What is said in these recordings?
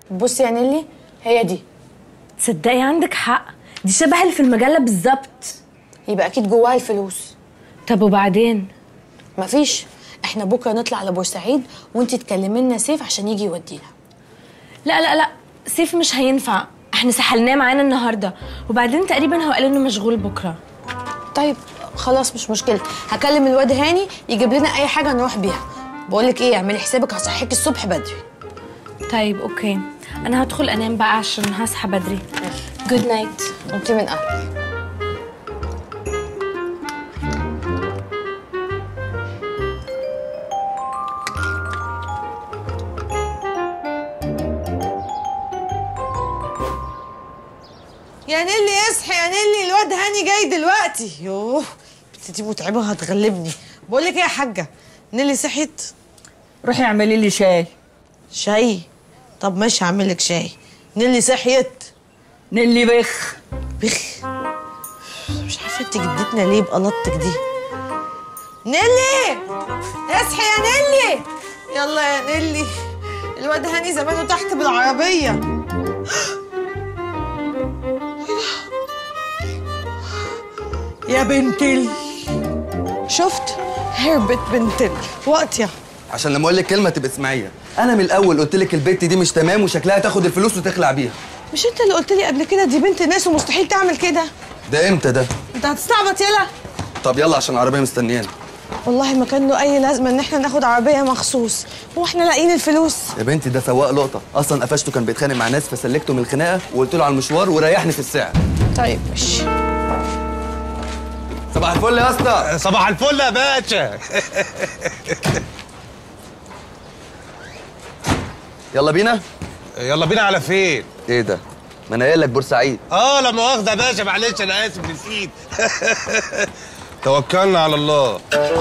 بصي يا نيلي، هي دي. تصدقي عندك حق، دي شبه اللي في المجله بالظبط. يبقى اكيد جواها الفلوس. طب وبعدين؟ مفيش، احنا بكره نطلع على بورسعيد وانتي تكلمي لنا سيف عشان يجي يودينا. لا لا لا، سيف مش هينفع، احنا سحلناه معانا النهارده، وبعدين تقريبا هو قال انه مشغول بكره. طيب خلاص مش مشكله، هكلم الواد هاني يجيب لنا اي حاجه نروح بيها. بقولك ايه، اعملي حسابك هصحيك الصبح بدري. طيب اوكي، انا هدخل انام بقى عشان هصحى بدري. جود نايت. انتي من اهلك. يا نيلي اصحي يا نيلي، الواد هاني جاي دلوقتي. يوه بنتي دي متعبه هتغلبني. بقول لك ايه يا حاجه، نيلي صحيت؟ روحي اعملي لي شاي. شاي؟ طب ماشي هعمل لك شاي. نيلي صحيت؟ نيلي بخ بخ. مش عارفه انت جدتنا ليه بقلطتك دي. نيلي اصحي يا نيلي، يلا يا نيلي، الواد هاني زمانه تحت بالعربيه. يا بنتل، شفت؟ هربت بنتل وقتها عشان لما اقول لك كلمه تبقى اسمعيها. انا من الاول قلت لك البت دي مش تمام وشكلها تاخد الفلوس وتخلع بيها. مش انت اللي قلت لي قبل كده دي بنت ناس ومستحيل تعمل كده؟ ده امتى ده؟ انت هتستعبط يلا. طب يلا عشان العربيه مستنيانا. والله ما كان له اي لازمه ان احنا ناخد عربيه مخصوص، هو احنا لاقيين الفلوس؟ يا بنتي ده سواق لقطه، اصلا قفشته كان بيتخانق مع ناس فسلكته من الخناقه وقلت له على المشوار وريحني في السعر. طيب ماشي. صباح الفل يا اسطى. صباح الفل يا باشا. يلا بينا. يلا بينا على فين؟ ايه ده؟ ما انا قايل لك بورسعيد. لا مؤاخذة يا باشا، معلش انا اسف نسيت. توكلنا على الله.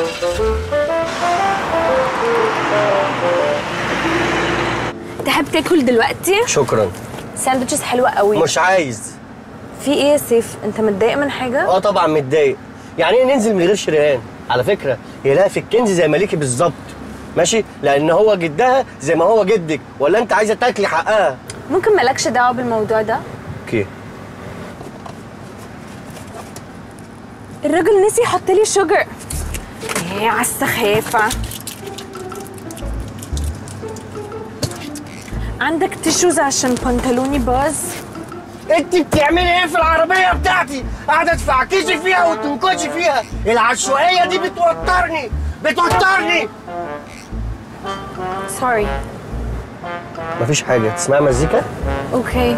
تحب تاكل دلوقتي؟ شكرا. ساندوتشز حلوه قوي. مش عايز. في ايه يا سيف؟ انت متضايق من حاجه؟ طبعا متضايق. يعني ايه ننزل من غير شريان؟ على فكره هي لها في الكنز زي مليكي بالظبط، ماشي؟ لان هو جدها زي ما هو جدك، ولا انت عايزه تاكلي حقها؟ ممكن مالكش دعوه بالموضوع ده؟ اوكي. الراجل نسي يحط لي شوجر. ايه على السخافه. عندك تيشوز عشان بنطلوني باظ؟ انت بتعملي ايه في العربيه بتاعتي؟ قاعده تفعكشي فيها وتنكشي فيها، العشوائيه دي بتوترني بتوترني. سوري. مفيش حاجه، تسمعي مزيكا؟ اوكي.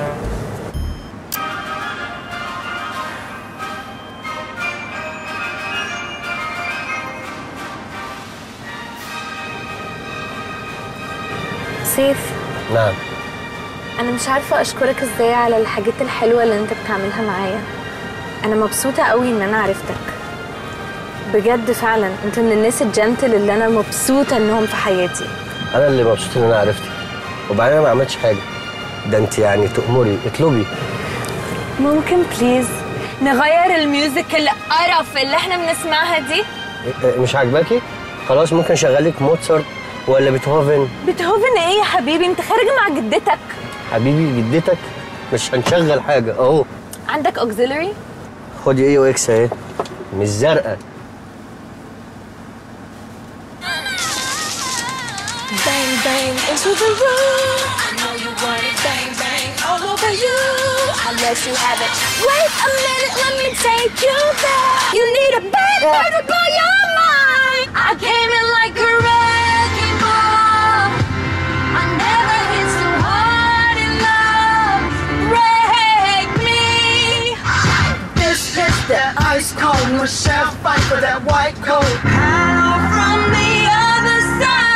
سيف. نعم. أنا مش عارفة أشكرك إزاي على الحاجات الحلوة اللي أنت بتعملها معايا. أنا مبسوطة قوي إن أنا عرفتك. بجد فعلا أنت من الناس الجنتل اللي أنا مبسوطة إنهم في حياتي. أنا اللي مبسوط إن أنا عرفتك، وبعدين أنا ما عملتش حاجة. ده أنت يعني تأمري، اطلبي. ممكن بليز نغير الميوزك القرف اللي إحنا بنسمعها دي؟ مش عاجباكي؟ خلاص ممكن أشغلك موتسارت ولا بيتهوفن. بيتهوفن إيه يا حبيبي؟ أنت خارج مع جدتك. حبيبي جدتك؟ مش هنشغل حاجة أهو. عندك أوكسيلري؟ خدي إيه وإكس أهي، مش زرقاء. Bang bang into the room. I know you want it. Bang bang all over you. Unless you have it. Wait a minute, let me take you there. You need a bad boy to blow your mind. I came in like a wrecking ball. I never hit so hard in love. Break me. This is that ice cold Michelle fight for that white coat. Hello from the other side.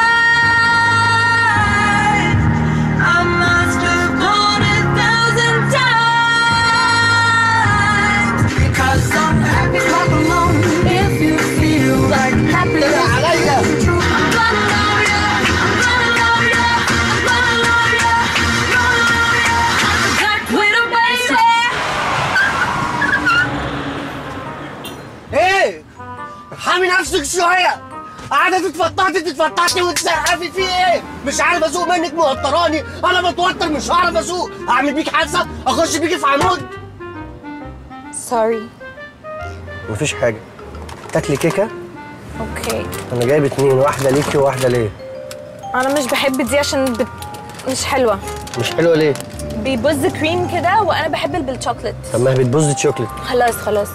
Cause I'm happy, clap along if you feel like happy. عماله تتفتحتي وتسقفي في ايه؟ مش عارف اسوق منك موتراني، انا متوتر مش هعرف اسوق، اعمل بيك حادثه اخش بيكي في عمود. سوري. مفيش حاجه. تاكلي كيكه؟ اوكي. انا جايب 2، واحده ليكي وواحده ليه. انا مش بحب دي عشان مش حلوه. مش حلوه ليه؟ بيبوظ كريم كده وانا بحب بالشوكليت. طب ما هي بتبوظ شوكليت. خلاص.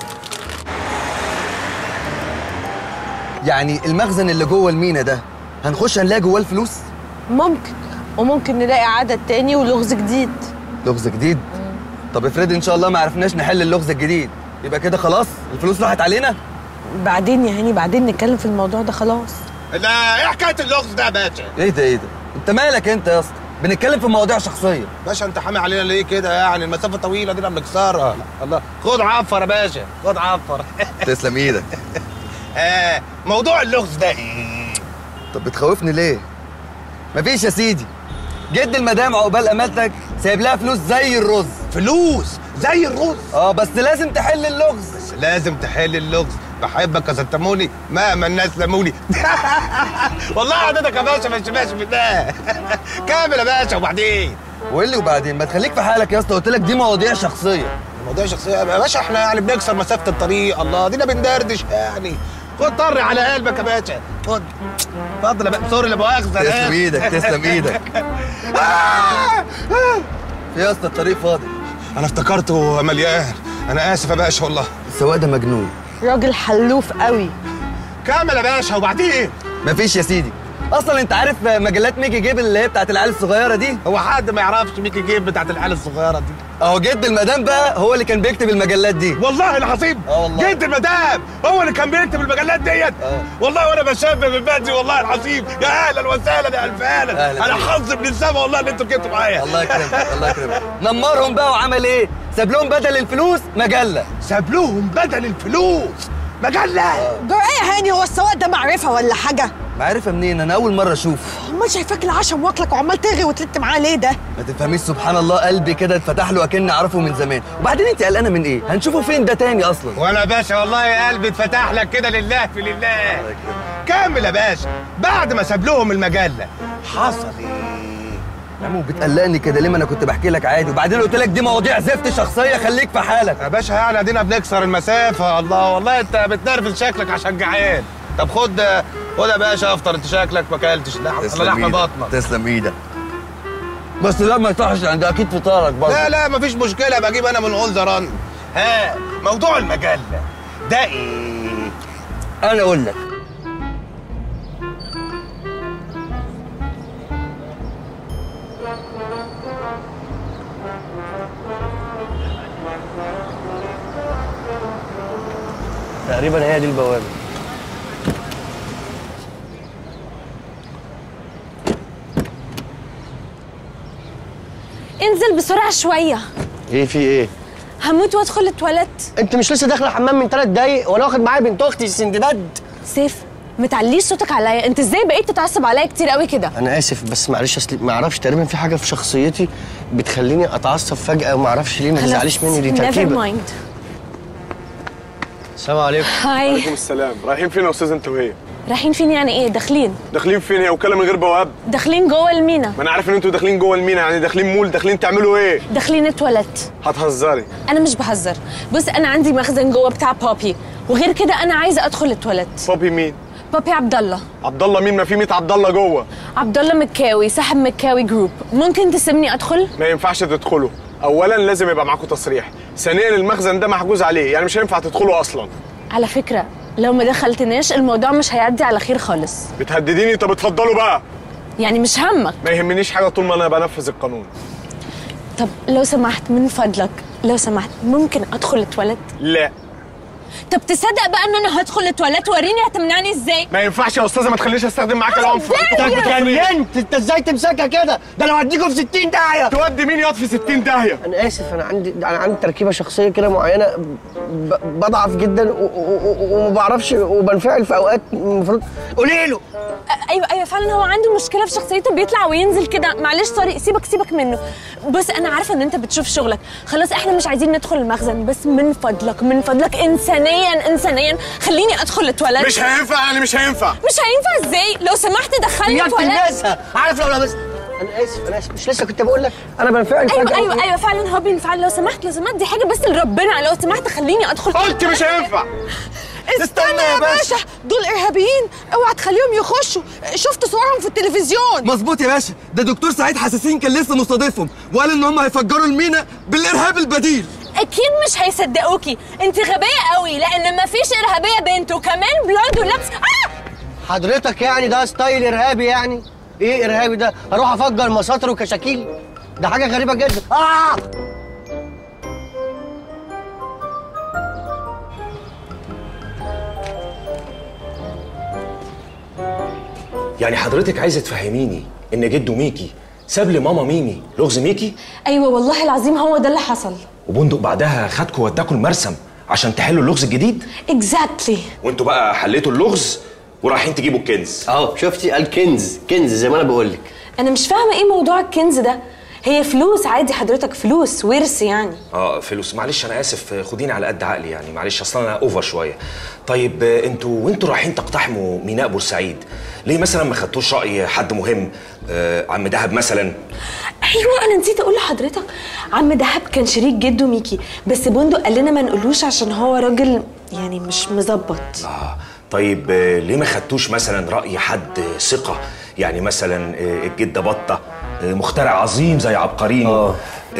يعني المخزن اللي جوه المينا ده هنخش هنلاقي جواه الفلوس؟ ممكن، وممكن نلاقي عدد تاني ولغز جديد. لغز جديد؟ طب افرض ان شاء الله ما عرفناش نحل اللغز الجديد، يبقى كده خلاص الفلوس راحت علينا؟ بعدين يا هاني، بعدين نتكلم في الموضوع ده خلاص. لا ايه حكايه اللغز ده يا باشا؟ ايه ده؟ انت مالك انت يا اسطى؟ بنتكلم في مواضيع شخصيه. باشا انت حامي علينا ليه كده يعني؟ المسافه طويله دي بنكسرها. الله خد عفر يا باشا، خد عفر. تسلم ايدك. موضوع اللغز ده ايه؟ طب بتخوفني ليه؟ مفيش يا سيدي، جد المدام عقبال امالتك سايب لها فلوس زي الرز. فلوس زي الرز؟ بس لازم تحل اللغز. بس لازم تحل اللغز. بحبك يا ستموني مهما الناس لموني. والله عددك يا باشا مش ماشي بالله. كامل يا باشا. وبعدين وبعدين ما تخليك في حالك يا اسطى، قلت لك دي مواضيع شخصيه. مواضيع شخصيه يا باشا؟ احنا يعني بنكسر مسافه الطريق. الله دينا بندردش يعني. خد طري على قلبك يا باشا، خد. اتفضل يا باشا. سوري لا مؤاخذه. تسلم ايدك تسلم ايدك. في يا اسطى الطريق فاضي. انا افتكرته مليان، انا اسف يا باشا والله. السواق ده مجنون، راجل حلوف قوي. كمل يا باشا. وبعدين مفيش يا سيدي. اصلا انت عارف مجلات ميكي جيب اللي هي بتاعت العيال الصغيره دي؟ هو حد ما يعرفش ميكي جيب بتاعت العيال الصغيره دي؟ اهو جد المدام بقى هو اللي كان بيكتب المجلات دي. والله العظيم. والله جد المدام هو اللي كان بيكتب المجلات ديت. والله وانا بشاف من بدري والله العظيم. يا اهلا وسهلا يا الف اهلا. انا حظ من السما والله اللي انتوا جبتوا معايا. الله يكرمك الله يكرمك. نمرهم بقى وعمل ايه؟ ساب لهم بدل الفلوس مجله. ساب لهم بدل الفلوس مجله؟ جرأة يا هاني، هو السواق ده معرفه ولا حاجه؟ معرفه منين؟ انا اول مره اشوف. امال شايفاك العشم واكلك وعمال ترغي وتلت معاه ليه ده؟ ما تفهميش، سبحان الله قلبي كده اتفتح له اكني اعرفه من زمان. وبعدين انت قلقانه من ايه؟ هنشوفه فين ده تاني اصلا؟ وانا يا باشا والله يا قلبي اتفتح لك كده لله في لله. كامل يا باشا. بعد ما ساب لهم المجله حصل ايه؟ يا عمو بتقلقني كده ليه؟ ما انا كنت بحكي لك عادي، وبعدين قلت لك دي مواضيع زفت شخصيه، خليك في حالك يا باشا. يعني ادينا بنكسر المسافه. الله والله انت بتنرفز شكلك عشان جعان. طب خد يا باشا افطر، انت شكلك ما اكلتش لحم بطنك. تسلم ايدك. بس لا ما يصحش عند اكيد فطارك برضه. لا مفيش مشكله، بجيب انا من اول زران. موضوع المجله ده ايه؟ انا اقول لك. تقريبا هي دي البوابه. انزل بسرعه شويه. ايه في ايه؟ هموت وادخل التواليت. انت مش لسه داخله الحمام من 3 دقايق وانا واخد معايا بنت اختي سندباد؟ سيف ما تعليش صوتك عليا، انت ازاي بقيت تتعصب عليا كتير قوي كده؟ انا اسف بس معلش، اصل ما اعرفش تقريبا في حاجه في شخصيتي بتخليني اتعصب فجاه وما اعرفش ليه. ما تزعليش مني، دي تركيبه. نيفر مايند. السلام عليكم. هاي. وعليكم السلام. رايحين فين يا استاذ انت وهي؟ رايحين فين يعني ايه؟ داخلين. داخلين فين؟ هي وكاله من غير بواب؟ داخلين جوه المينا. ما انا عارف ان انتوا داخلين جوه المينا، يعني داخلين مول، داخلين تعملوا ايه؟ داخلين التواليت. هتهزري؟ انا مش بهزر، بص انا عندي مخزن جوه بتاع بابي، وغير كده انا عايزه ادخل التواليت. بابي مين؟ بابي عبد الله. عبد الله مين؟ ما في 100 عبد الله جوه. عبد الله مكاوي، صاحب مكاوي جروب. ممكن تسيبني ادخل؟ ما ينفعش تدخلوا. اولا لازم يبقى معاكم تصريح، ثانيا المخزن ده محجوز عليه، يعني مش هينفع تدخلوا اصلا. على فكره لو ما دخلتناش الموضوع مش هيعدي على خير خالص. بتهدديني؟ طب اتفضلوا بقى. يعني مش همك؟ ما يهمنيش حاجه طول ما انا بنفذ القانون. طب لو سمحت من فضلك، لو سمحت ممكن ادخل التواليت؟ لا. طب تصدق بقى ان انا هدخل التواليت؟ وريني هتمنعني ازاي؟ ما ينفعش يا استاذه، ما تخلينيش استخدم معاك العنف. انت اتجننت؟ انت ازاي تمسكها كده؟ ده انا هوديكم في 60 داهيه. تودي مين ياض في 60 داهيه؟ انا اسف، انا عندي تركيبه شخصيه كده معينه، بضعف جدا وما بعرفش وبنفعل في اوقات المفروض. قولي له. ايوه فعلا هو عنده مشكله في شخصيته، بيطلع وينزل كده. معلش طارق سيبك منه. بص انا عارفه ان انت بتشوف شغلك، خلاص احنا مش عايزين ندخل المخزن، بس من فضلك انساني انسانيا خليني ادخل التواليت. مش هينفع يعني مش هينفع. مش هينفع ازاي؟ لو سمحت دخلني التواليت. عارف لو بس انا اسف مش لسه كنت بقول لك انا بنفعل فجأة. ايوه فعلا هو بينفعل. لو سمحت دي حاجه بس لربنا، لو سمحت خليني ادخل. قلت مش هينفع. استنى يا باشا، دول ارهابيين، اوعى تخليهم يخشوا. شفت صورهم في التلفزيون. مظبوط يا باشا، ده دكتور سعيد حساسين كان لسه مستضيفهم وقال ان هم هيفجروا المينا بالارهاب البديل. اكيد مش هيصدقوكي، انت غبيه قوي لان مفيش ارهابيه بنت وكمان بلوند ولبس. حضرتك يعني ده ستايل ارهابي يعني؟ ايه ارهابي ده؟ هروح افجر مساطر وكشاكيل؟ ده حاجه غريبه جدا. يعني حضرتك عايزه تفهميني ان جدو ميكي ساب لي ماما ميمي لغز ميكي؟ ايوه والله العظيم هو ده اللي حصل. وبندق بعدها خدكوا وداكوا المرسم عشان تحلوا اللغز الجديد؟ اكزاكتلي. وانتوا بقى حليتوا اللغز ورايحين تجيبوا الكنز. اهو شفتي قال كنز زي ما انا بقول لك. انا مش فاهمه ايه موضوع الكنز ده. هي فلوس عادي حضرتك، فلوس ورث يعني. فلوس. معلش انا اسف، خديني على قد عقلي يعني، معلش اصلا انا اوفر شويه. طيب انتوا رايحين تقتحموا ميناء بورسعيد، ليه مثلا ما خدتوش راي حد مهم؟ عم دهب مثلا. ايوه انا نسيت اقول لحضرتك، عم دهب كان شريك جدو ميكي، بس بندق قال لنا ما نقولوش عشان هو راجل يعني مش مظبط. طيب ليه ما خدتوش مثلا راي حد ثقه؟ يعني مثلا الجده بطه، مخترع عظيم زي عبقريني.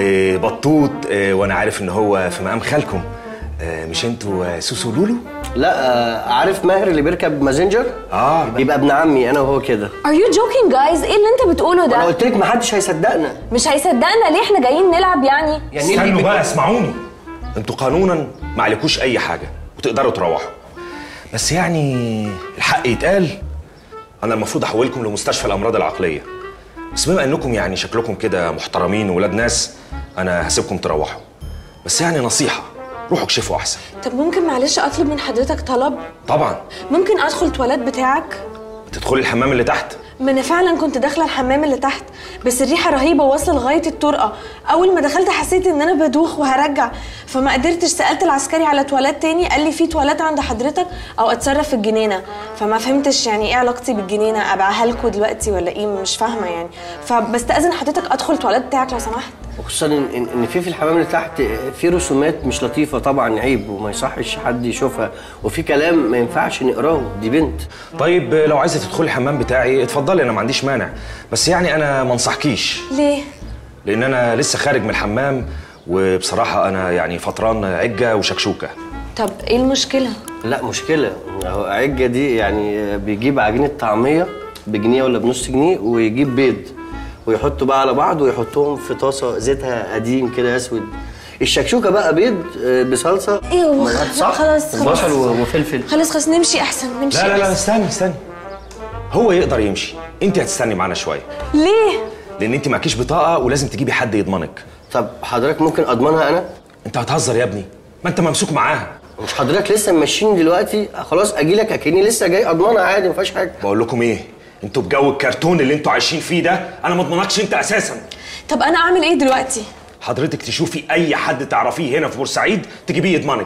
بطوط، وانا عارف ان هو في مقام خالكم. مش انتوا سوسو لولو؟ لا عارف ماهر اللي بيركب مازنجر؟ يبقى ابن عمي انا وهو كده. Are you joking guys؟ ايه اللي انت بتقوله ده؟ انا قلت لك محدش هيصدقنا. مش هيصدقنا ليه؟ احنا جايين نلعب يعني استنوا بقى اسمعوني. انتوا قانونا ما عليكوش اي حاجه وتقدروا تروحوا، بس يعني الحق يتقال، انا المفروض احولكم لمستشفى الامراض العقليه، بس بما انكم يعني شكلكم كده محترمين وولاد ناس انا هسيبكم تروحوا، بس يعني نصيحه روحوا اكشفوا احسن. طب ممكن معلش اطلب من حضرتك طلب؟ طبعا. ممكن ادخل التواليت بتاعك؟ تدخلي الحمام اللي تحت؟ ما انا فعلا كنت داخله الحمام اللي تحت، بس الريحه رهيبه واصله لغايه الطرقه. اول ما دخلت حسيت ان انا بدوخ وهرجع، فما قدرتش. سالت العسكري على تواليت تاني، قال لي في تواليت عند حضرتك او اتصرف في الجنينه. فما فهمتش يعني ايه علاقتي بالجنينه، ابيعها لكم دلوقتي ولا ايه؟ مش فاهمه يعني. فبستاذن حضرتك ادخل التواليت بتاعك لو سمحت. خصوصا ان في الحمام اللي تحت في رسومات مش لطيفه طبعا، عيب وما يصحش حد يشوفها، وفي كلام ما ينفعش نقراه، دي بنت. طيب لو عايزه تدخلي الحمام بتاعي اتفضلي، انا ما عنديش مانع، بس يعني انا ما انصحكيش. ليه؟ لان انا لسه خارج من الحمام وبصراحه انا يعني فطران عجه وشكشوكه. طب ايه المشكله؟ لا مشكله، هو عجه دي يعني بيجيب عجينه طعميه بجنيه ولا بنص جنيه ويجيب بيض ويحطوا بقى على بعض ويحطوهم في طاسه زيتها قديم كده اسود. الشكشوكه بقى بيض بصلصه. ايوه صح؟ خلاص بصل وفلفل. خلاص نمشي احسن، نمشي. لا استني، هو يقدر يمشي، انت هتستني معانا شويه. ليه؟ لان انت معكيش بطاقه ولازم تجيبي حد يضمنك. طب حضرتك ممكن اضمنها انا؟ انت هتهزر يا ابني، ما انت ممسوك معاها. مش حضرتك لسه ماشيين دلوقتي؟ خلاص اجيلك اكني لسه جاي اضمنها عادي، ما فيهاش حاجه. بقول لكم ايه، انتوا بجو الكرتون اللي انتوا عايشين فيه ده انا ما اضمنكش انت اساسا. طب انا اعمل ايه دلوقتي؟ حضرتك تشوفي اي حد تعرفيه هنا في بورسعيد تجيبيه يضمنك.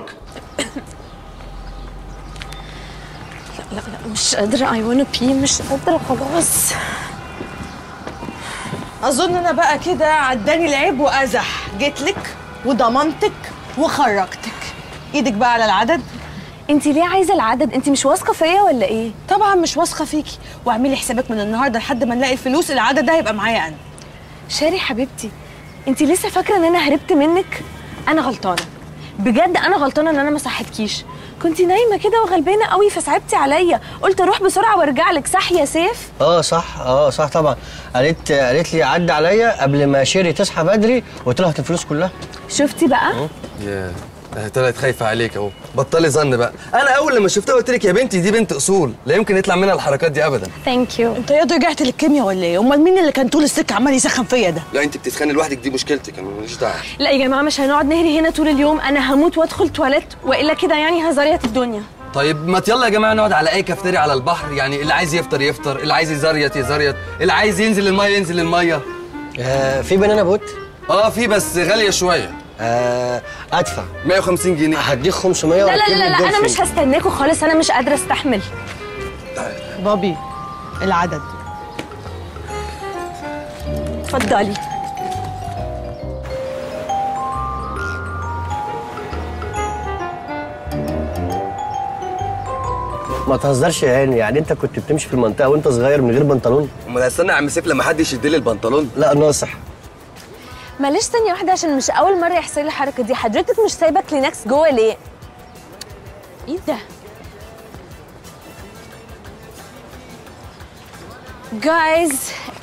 لا مش قادره، I wanna pee، مش قادره خلاص. اظن انا بقى كده عداني العيب وازح، جيتلك وضمنتك وخرجتك. ايدك بقى على العدد. انت ليه عايزه العدد؟ انت مش واثقه فيا ولا ايه؟ طبعا مش واثقه فيكي، واعملي حسابك من النهارده لحد ما نلاقي الفلوس العدد ده هيبقى معايا انا. شاري حبيبتي، انت لسه فاكره ان انا هربت منك؟ انا غلطانه بجد، انا غلطانه ان انا ما صحتكيش. كنتي نايمه كده وغلبانه قوي فصعبتي عليا، قلت اروح بسرعه وارجع لك. صح يا سيف؟ صح طبعا. قالت لي عدى عليا قبل ما شيري تصحى بدري وطلعت الفلوس كلها. شفتي بقى؟ ياه طلعت خايفه عليك اهو. بطلي ظن بقى، انا اول لما شفتها قلت لك يا بنتي دي بنت اصول، لا يمكن يطلع منها الحركات دي ابدا. ثانك يو. انت يا رجعت للكيمياء ولا ايه؟ امال مين اللي كان طول السكه عمال يسخن فيا ده؟ لا انت بتتخانقي لوحدك، دي مشكلتك، انا ماليش دعوه. لا يا جماعه مش هنقعد نهري هنا طول اليوم، انا هموت وادخل تواليت والا كده يعني هزريت الدنيا. طيب ما يلا يا جماعه نقعد على اي كافتيريا على البحر، يعني اللي عايز يفطر، اللي عايز يزريط، اللي عايز ينزل الميه ينزل الميه. في بنانا بوت؟ في بس غاليه شويه. ادفع 150 جنيه. هديك 500 لا لا وأركب لا لك لا، انا دولفين. مش هستناكوا خالص، انا مش قادره استحمل. بابي العدد. اتفضلي. ما تهزرش يا هاني، يعني انت كنت بتمشي في المنطقه وانت صغير من غير بنطلون؟ امال هستنى يا عم سيف لما حد يشد لي البنطلون؟ لا ناصح. معلش ثانيه واحده، عشان مش اول مره يحصل لي الحركه دي. حضرتك مش سايبه كلينكس جوه ليه؟ ايه ده؟ جايز،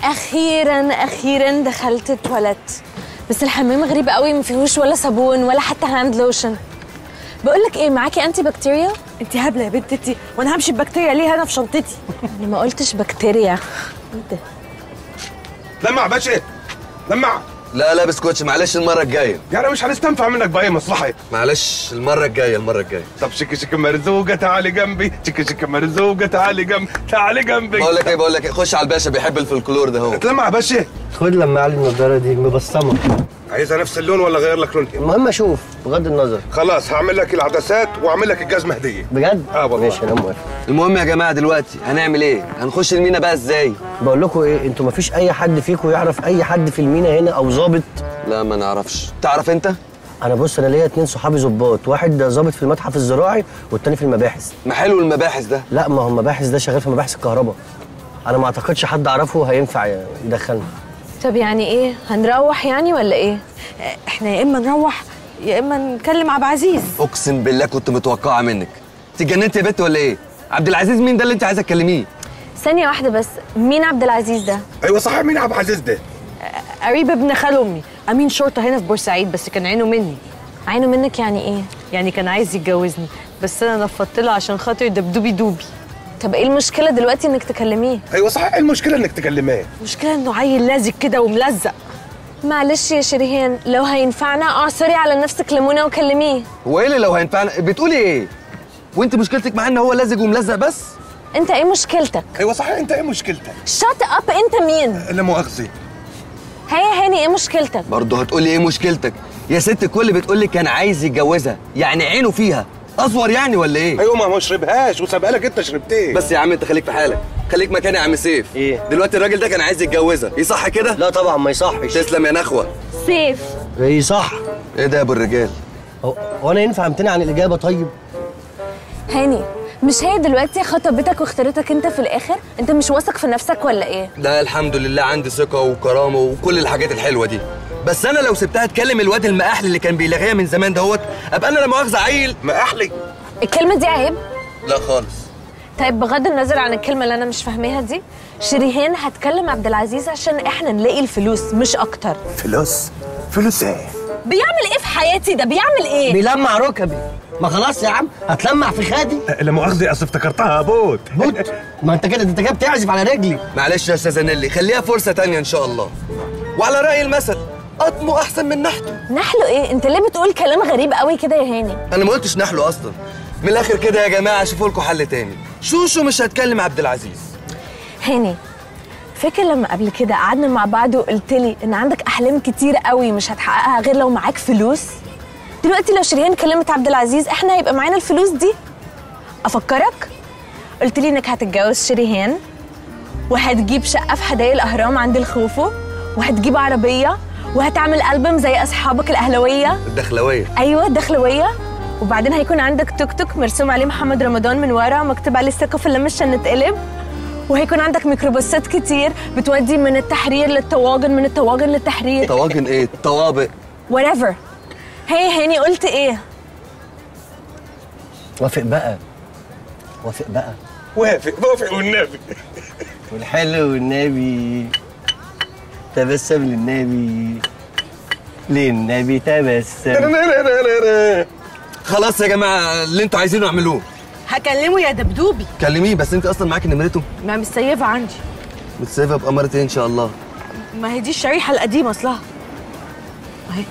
اخيرا دخلت التواليت، بس الحمام غريب قوي، ما فيهوش ولا صابون ولا حتى هاند لوشن. بقول لك ايه، معاكي انتي بكتيريا؟ انت هبله يا بنت انت، وانا همشي ببكتيريا ليه؟ انا في شنطتي. انا ما قلتش بكتيريا. ايه ده؟ لمع باشا، لمع. لا لا بسكوتش، معلش المره الجايه. يعني مش هنستنفع منك باي مصلحه. معلش المره الجايه. طب شك مرزوقه تعالي جنبي، شك مرزوقه تعالي جنبي. بقول لك ايه، خش على الباشا بيحب الفلكلور ده. هو اتلمع يا باشا. خد لما علي النضاره دي مبصمه. عايزها نفس اللون ولا اغير لك لون؟ المهم اشوف بغض النظر. خلاص هعمل لك العدسات واعمل لك الجزمه هديه. بجد؟ والله. ماشي انا موافق. المهم يا جماعه دلوقتي هنعمل ايه؟ هنخش المينا بقى ازاي؟ بقول لكم ايه، انتوا مفيش اي حد فيكم يعرف اي حد في المينا هنا او ظابط؟ لا ما نعرفش. تعرف انت؟ انا بص، انا ليا 2 صحابي ظباط، واحد ظابط في المتحف الزراعي والتاني في المباحث. ما حلو المباحث ده. لا ما هو المباحث ده شغال في مباحث الكهرباء. انا ما اعتقدش حد اعرفه هينفع يدخلنا. طب يعني ايه؟ هنروح يعني ولا ايه؟ احنا يا اما نروح يا اما نكلم عبد العزيز. اقسم بالله كنت متوقعه منك. انت اتجننت يا بنت ولا ايه؟ عبد العزيز مين ده اللي انت عايزه تكلميه؟ ثانيه واحده بس، مين عبد العزيز ده؟ ايوه صح، مين عبد العزيز ده؟ قريب ابن خال امي، امين شرطه هنا في بورسعيد، بس كان عينه مني. عينه منك يعني ايه؟ يعني كان عايز يتجوزني، بس انا نفضت له عشان خاطر دبدوبي دوبي. طب ايه المشكله دلوقتي انك تكلميه؟ ايوه صح، ايه المشكله انك تكلميه؟ المشكله انه عيل لازق كده وملزق. معلش يا شريهان، لو هينفعنا اعصري على نفسك ليمونه وكلميه. هو ايه اللي لو هينفعنا؟ بتقولي ايه؟ وانت مشكلتك معاه ان هو لازق وملزق بس؟ انت ايه مشكلتك؟ ايوه صح، انت ايه مشكلتك؟ شات اب، انت مين؟ لا مؤاخذه. هيا هاني، ايه مشكلتك؟ برضه هتقولي ايه مشكلتك؟ يا ست الكل بتقولي كان عايز يتجوزها، يعني عينه فيها اصور يعني ولا ايه؟ ايوه ما شربهاش وسابها لك انت شربتيه. بس يا عم انت خليك في حالك، خليك مكاني يا عم سيف. ايه؟ دلوقتي الراجل ده كان عايز يتجوزها، يصح كده؟ لا طبعا ما يصحش. تسلم يا نخوه. سيف. ايه صح؟ ايه ده يا ابو الرجال؟ هو انا ينفع امتنع عن الاجابه طيب؟ هاني، مش هي دلوقتي خطبتك واختارتك انت في الاخر؟ انت مش واثق في نفسك ولا ايه؟ لا الحمد لله عندي ثقه وكرامه وكل الحاجات الحلوه دي، بس انا لو سبتها تكلم الواد المقاحلي اللي كان بيلاغيها من زمان دهوت ابقى انا لا مؤاخذه عيل مقاحلي. الكلمه دي عيب؟ لا خالص. طيب بغض النظر عن الكلمه اللي انا مش فاهماها دي، شريهان هتكلم عبد العزيز عشان احنا نلاقي الفلوس مش اكتر. فلوس ايه؟ بيعمل ايه في حياتي ده؟ بيعمل ايه؟ بيلمع ركبي. ما خلاص يا عم، هتلمع في خادي. لا مؤاخذه، اصل افتكرتها بوت. ما انت كده بتعزف على رجلي. معلش يا استاذه نيلي، خليها فرصه تانية ان شاء الله. وعلى راي المثل، قطمه احسن من نحته. نحله ايه؟ انت ليه بتقول كلام غريب قوي كده يا هاني؟ انا ما قلتش نحله اصلا. من الاخر كده يا جماعه شوفوا لكم حل تاني. شوشو مش هتكلم عبد العزيز. هاني، فاكر لما قبل كده قعدنا مع بعض وقلت لي ان عندك احلام كتير قوي مش هتحققها غير لو معاك فلوس؟ دلوقتي لو شريهان كلمت عبد العزيز احنا هيبقى معانا الفلوس دي. افكرك؟ قلت لي انك هتتجوز شريهان وهتجيب شقه في حدائق الاهرام عند الخوفو وهتجيب عربيه وهتعمل ألبوم زي اصحابك الاهلاويه. الدخلويه. ايوه الدخلويه. وبعدين هيكون عندك توك توك مرسوم عليه محمد رمضان من ورا ومكتوب عليه الثقه في اللي مش هنتقلب. وهيكون عندك ميكروباصات كتير بتودي من التحرير للطواجن، من الطواجن للتحرير. طواجن ايه؟ طوابق. whatever. هي هاني قلت ايه؟ وافق بقى. وافق بقى. وافق والنبي. والحلو والنبي. تبسم للنبي. للنبي تبسم. خلاص يا جماعه اللي انتوا عايزينه اعملوه. هكلمه يا دبدوبي. كلميه، بس انت اصلا معاكي نمرته؟ ما متسيفه عندي. متسيفه بأمارة ايه ان شاء الله؟ ما هي دي الشريحه القديمه اصلها. اهي.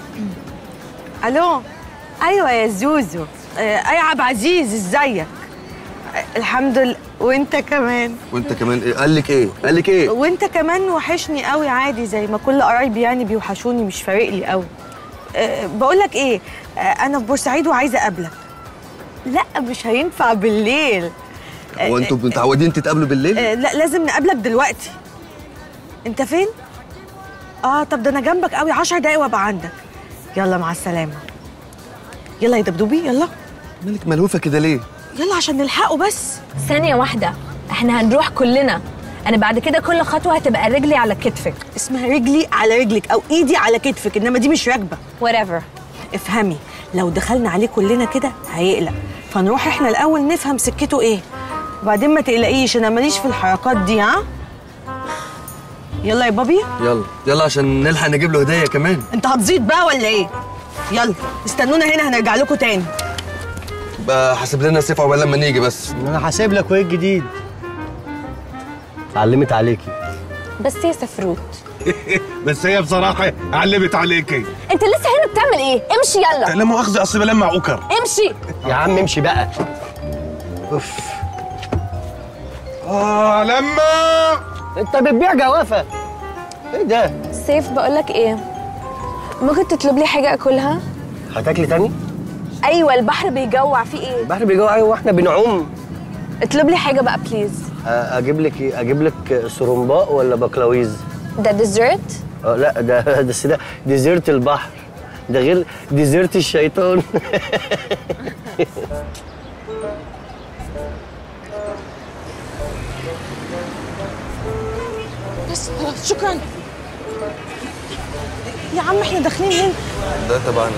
الو. ايوه يا زوزو. اي عبد العزيز، ازيك؟ الحمد لله. وانت كمان. وانت كمان ايه؟ قال لك ايه؟ قال لك ايه؟ وانت كمان وحشني قوي، عادي زي ما كل قرايبي يعني بيوحشوني، مش فارق لي قوي. بقول لك ايه، انا في بورسعيد وعايزه اقابلك. لا مش هينفع بالليل. هو انتوا متعودين تتقابلوا بالليل؟ لا لازم نقابلك دلوقتي. انت فين؟ طب ده انا جنبك قوي، 10 دقايق وابقى عندك. يلا مع السلامه. يلا يا دبدوبي يلا. مالك ملهوفه كده ليه؟ يلا عشان نلحقه بس. ثانية واحدة، احنا هنروح كلنا. انا بعد كده كل خطوة هتبقى رجلي على كتفك. اسمها رجلي على رجلك او ايدي على كتفك، انما دي مش راكبه. whatever. افهمي، لو دخلنا عليه كلنا كده هيقلق، فنروح احنا الاول نفهم سكته ايه، وبعدين ما تقلقيش انا ماليش في الحركات دي. ها يلا يا بابي. يلا عشان نلحق نجيب له هديه كمان. انت هتزيد بقى ولا ايه؟ يلا استنونا هنا هنرجع لكم تاني. بقى حاسب لنا سيف عقبال لما نيجي بس. انا حاسب لك وايه الجديد؟ علمت عليكي. بس يا سفروت. بس هي بصراحه علمت عليكي. انت لسه هنا بتعمل ايه؟ امشي يلا. لا مؤاخذه اصل بلمع اوكر. امشي يا عم امشي بقى. اوف. لما انت بتبيع جوافه؟ ايه ده؟ سيف بقولك ايه؟ ممكن تطلب لي حاجة اكلها؟ هتاكلي تاني؟ ايوه البحر بيجوع، في ايه؟ البحر بيجوع ايوه واحنا بنعوم. اطلب لي حاجة بقى بليز. اجيب لك ايه؟ اجيب لك سرمباء ولا بقلاويز؟ ده ديزرت؟ لا ده ديزرت البحر، ده غير ديزرت الشيطان. بس خلاص شكرا يا عم. احنا داخلين هنا. ده طبعا.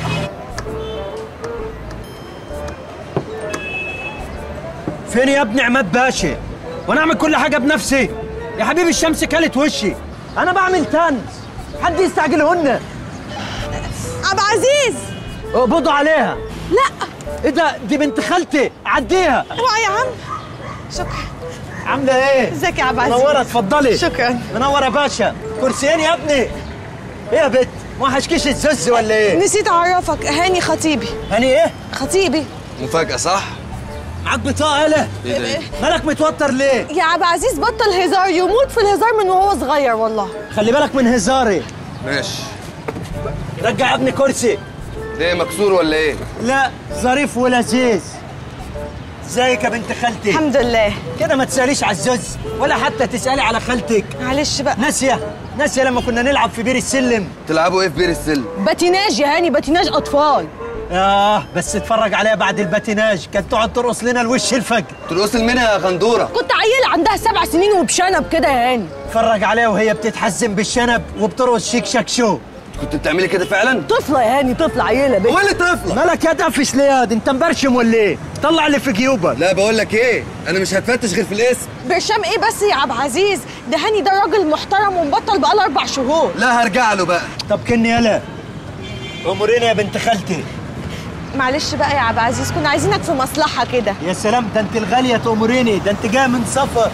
فين يا ابني عماد باشا؟ وانا اعمل كل حاجه بنفسي؟ يا حبيبي الشمس كلت وشي، انا بعمل تنس، حد يستعجلهن. عبد العزيز اقبضوا عليها. لا ايه ده؟ دي بنت خالتي، عديها. اوعى يا عم. شكرا. عامله ايه؟ ازيك يا عبد العزيز؟ منوره، اتفضلي. شكرا. منوره يا باشا. كرسيين يا ابني. ايه يا بت؟ ما وحشكيش الزز ولا ايه؟ نسيت اعرفك، هاني خطيبي. هاني ايه؟ خطيبي. مفاجأة صح؟ معاك بطاقة يالا؟ ايه ده؟ مالك متوتر ليه؟ يا عبد العزيز بطل هزار، يموت في الهزار من وهو صغير والله. خلي بالك من هزاري. ماشي. رجع يا ابني كرسي. ليه مكسور ولا ايه؟ لا ظريف ولذيذ. ازيك يا بنت خالتي؟ الحمد لله. كده ما تساليش على الزوز ولا حتى تسالي على خالتك. معلش بقى. ناسيه لما كنا نلعب في بير السلم. تلعبوا ايه في بير السلم؟ باتيناج يا هاني، باتيناج اطفال. بس اتفرج عليها بعد الباتيناج، كانت تقعد ترقص لنا الوش الفجر. ترقص منها يا غندوره. كنت عيله عندها 7 سنين وبشنب كده يا هاني. اتفرج عليها وهي بتتحزم بالشنب وبترقص شيك شاك شو. كنت بتعملي كده فعلا؟ طفله يا هاني، طفله عيله بنت. هو اللي طفله؟ مالك يا دفش ليه؟ انت مبرشم ولا ايه؟ طلع اللي في جيوبك. لا بقول لك ايه، انا مش هتفتش غير في الاسم. برشام ايه بس يا عبد العزيز؟ ده هاني ده راجل محترم ومبطل بقاله 4 شهور. لا هرجع له بقى. طب كني يالا اموريني يا بنت خالتي. معلش بقى يا عبد العزيز، كنا عايزينك في مصلحه كده. يا سلام، ده انت الغاليه تأمريني، ده انت جايه من سفر.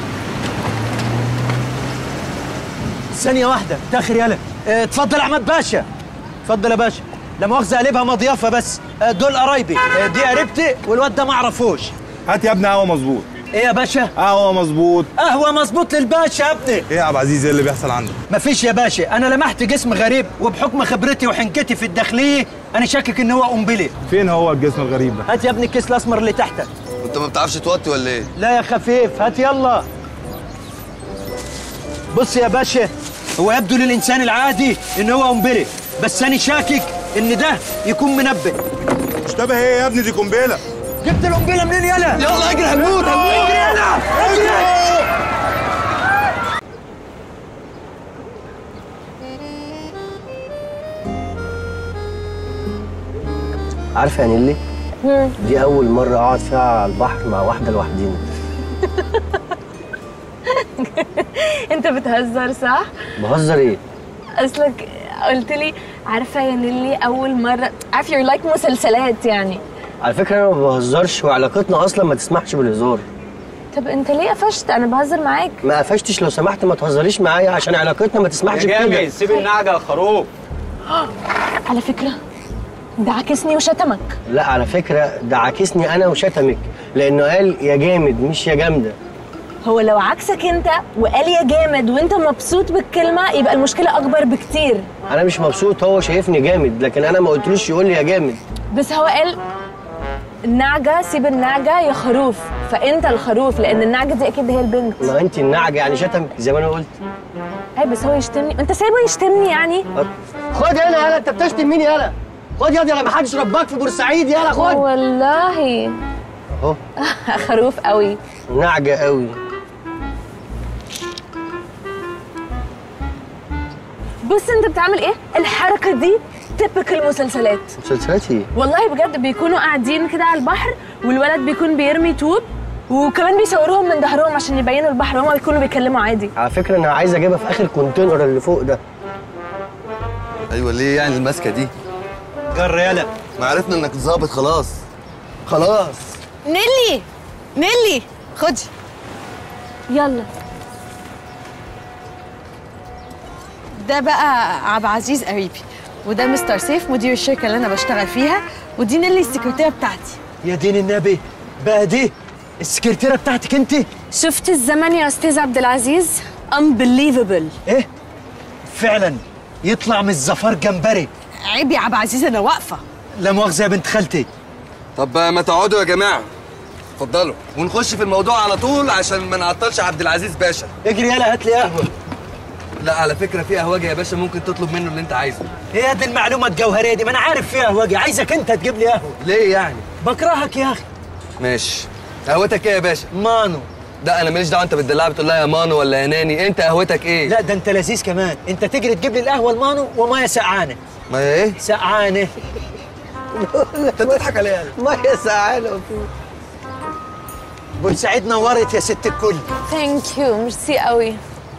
ثانيه واحده تاخر يالا. اتفضل يا عماد باشا. اتفضل يا باشا. لا مؤاخذه قلبها مضيافه بس. دول قرايبي. دي قريبتي والواد ده ما اعرفوش. هات يا ابني قهوه مظبوط. ايه يا باشا؟ قهوه مظبوط. قهوه مظبوط للباشا يا ابني. ايه يا عبد العزيز، ايه اللي بيحصل عندك؟ مفيش يا باشا، انا لمحت جسم غريب وبحكم خبرتي وحنكتي في الداخليه انا شاكك ان هو قنبله. فين هو الجسم الغريب ده؟ هات يا ابني الكيس الاسمر اللي تحتك. انت ما بتعرفش توطي ولا ايه؟ لا يا خفيف، هات يلا. بص يا باشا، هو يبدو للانسان العادي ان هو قنبله، بس انا شاكك ان ده يكون منبه. مشتبه ايه يا ابني؟ دي قنبله. جبت القنبله منين يلا؟ يلا اجري، هنموت اجري يلا اجري. عارفه يا نيلي؟ دي اول مره اقعد فيها على البحر مع واحده لوحدينا. انت بتهزر صح؟ بهزر ايه؟ اصلك قلت لي عارفه يا نيلي اول مره، عارف يور لايك مسلسلات يعني. على فكره انا ما بهزرش وعلاقتنا اصلا ما تسمحش بالهزار. طب انت ليه قفشت؟ انا بهزر معاك. ما قفشتش، لو سمحت ما تهزريش معايا عشان علاقتنا ما تسمحش بكده. سيب النعجه يا خروف. على فكره ده عاكسني وشتمك. لا على فكره ده عاكسني انا وشتمك، لانه قال يا جامد مش يا جامده. هو لو عكسك انت وقال يا جامد وانت مبسوط بالكلمه يبقى المشكله اكبر بكتير. انا مش مبسوط، هو شايفني جامد لكن انا ما قلتلوش يقول لي يا جامد. بس هو قال النعجه سيب النعجه يا خروف، فانت الخروف لان النعجه دي اكيد هي البنت. ما انت النعجه يعني شتم زي ما انا قلت. اي بس هو يشتمني، انت سايبه يشتمني يعني؟ خد هنا يالا، انت بتشتم مين يالا؟ خد ياض، يالا ما حدش رباك في بورسعيد يالا، خد. والله اهو خروف قوي، نعجه قوي. بص انت بتعمل ايه؟ الحركه دي تبك المسلسلات. مسلسلات ايه؟ والله بجد بيكونوا قاعدين كده على البحر والولد بيكون بيرمي طوب وكمان بيصوروهم من ظهرهم عشان يبينوا البحر وهما بيكونوا بيتكلموا عادي. على فكره انا عايز اجيبها في اخر كونتينر اللي فوق ده. ايوه ليه يعني الماسكه دي؟ جر يالا. ما عرفنا انك ظابط خلاص. خلاص. نيلي خدي. يلا. ده بقى عبد العزيز قريبي، وده مستر سيف مدير الشركه اللي انا بشتغل فيها، ودي نيلي السكرتيره بتاعتي. يا دين النبي بقى دي السكرتيره بتاعتك انت؟ شفت الزمن يا استاذ عبد العزيز؟ unbelievable. ايه؟ فعلا يطلع من الزفار جمبري. عيب يا عبد العزيز انا واقفه. لا مؤاخذه يا بنت خالتي. طب ما تقعدوا يا جماعه، اتفضلوا ونخش في الموضوع على طول عشان ما نعطلش عبد العزيز باشا. اجري يالا هات لي قهوه. لا على فكره في قهوجي يا باشا، ممكن تطلب منه اللي انت عايزه. ايه دي المعلومه الجوهريه دي؟ ما انا عارف فيها قهوجي، عايزك انت تجيب لي قهوه. ليه يعني؟ بكرهك يا اخي. ماشي. قهوتك ايه يا باشا؟ مانو. لا انا ماليش دعوه، انت بتدلعها بتقول لها يا مانو ولا يا ناني، انت قهوتك ايه؟ لا ده انت لذيذ كمان، انت تجري تجيب لي القهوه المانو وميه سقعانه. ما ايه؟ سقعانه. انت بتضحك عليها. ميه سقعانه. بورسعيد نورت يا ست الكل. ثانك يو، ميرسي قوي.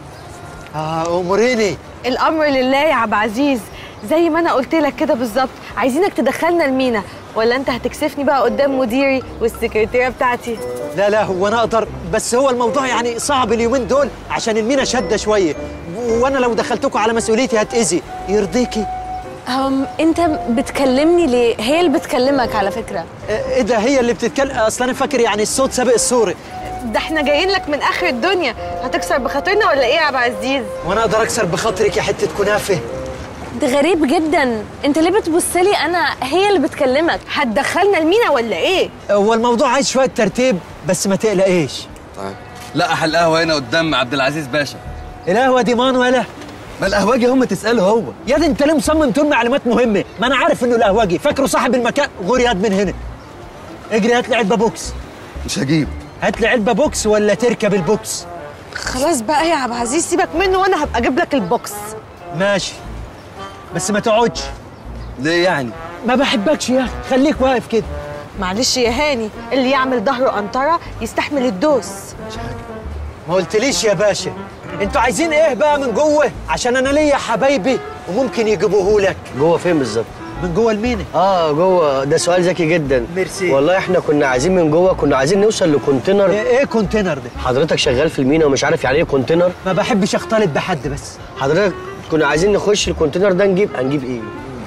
اموريني. الامر لله يا عبد العزيز، زي ما انا قلت لك كده بالظبط، عايزينك تدخلنا المينا، ولا انت هتكسفني بقى قدام مديري والسكرتيره بتاعتي؟ لا هو انا اقدر، بس هو الموضوع يعني صعب اليومين دول عشان المينا شاده شويه، وانا لو دخلتكم على مسؤوليتي هتاذي. يرضيكي؟ انت بتكلمني ليه؟ هي اللي بتكلمك على فكره. ايه ده هي اللي بتتكلم؟ اصل انا فاكر يعني الصوت سابق الصوره. ده احنا جايين لك من اخر الدنيا، هتكسر بخاطرنا ولا ايه يا عبد العزيز؟ وانا اقدر اكسر بخاطرك يا حته كنافه؟ ده غريب جدا، انت ليه بتبص لي انا؟ هي اللي بتكلمك. هتدخلنا المينا ولا ايه؟ هو الموضوع عايز شويه ترتيب بس ما تقلقيش. طيب لا القهوه هنا قدام عبد العزيز باشا. القهوه دي مان ولا؟ ما القهوجي هم تساله هو. يا دي انت ليه مصمم تقول معلومات مهمه؟ ما انا عارف انه القهوجي، فاكره صاحب المكان. غور ياد من هنا. اجري هات لي علبه بوكس. مش هجيب. هات لي علبه بوكس ولا تركب البوكس؟ خلاص بقى يا عبد العزيز سيبك منه وانا هبقى اجيب لك البوكس. ماشي بس ما تقعدش. ليه يعني؟ ما بحبكش يا اخي، خليك واقف كده. معلش يا هاني، اللي يعمل ظهره قنطره يستحمل الدوس. ما قلتليش يا باشا انتوا عايزين ايه بقى من جوه؟ عشان انا ليا حبايبي وممكن يجيبوهولك. جوه فين بالظبط؟ من جوه المينا. جوه. ده سؤال ذكي جدا. ميرسي. والله احنا كنا عايزين من جوه، كنا عايزين نوصل لكونتينر. ايه كونتينر ده؟ حضرتك شغال في المينا ومش عارف يعني ايه كونتينر؟ ما بحبش اختلط بحد بس. حضرتك كنا عايزين نخش الكونتينر ده، هنجيب ايه؟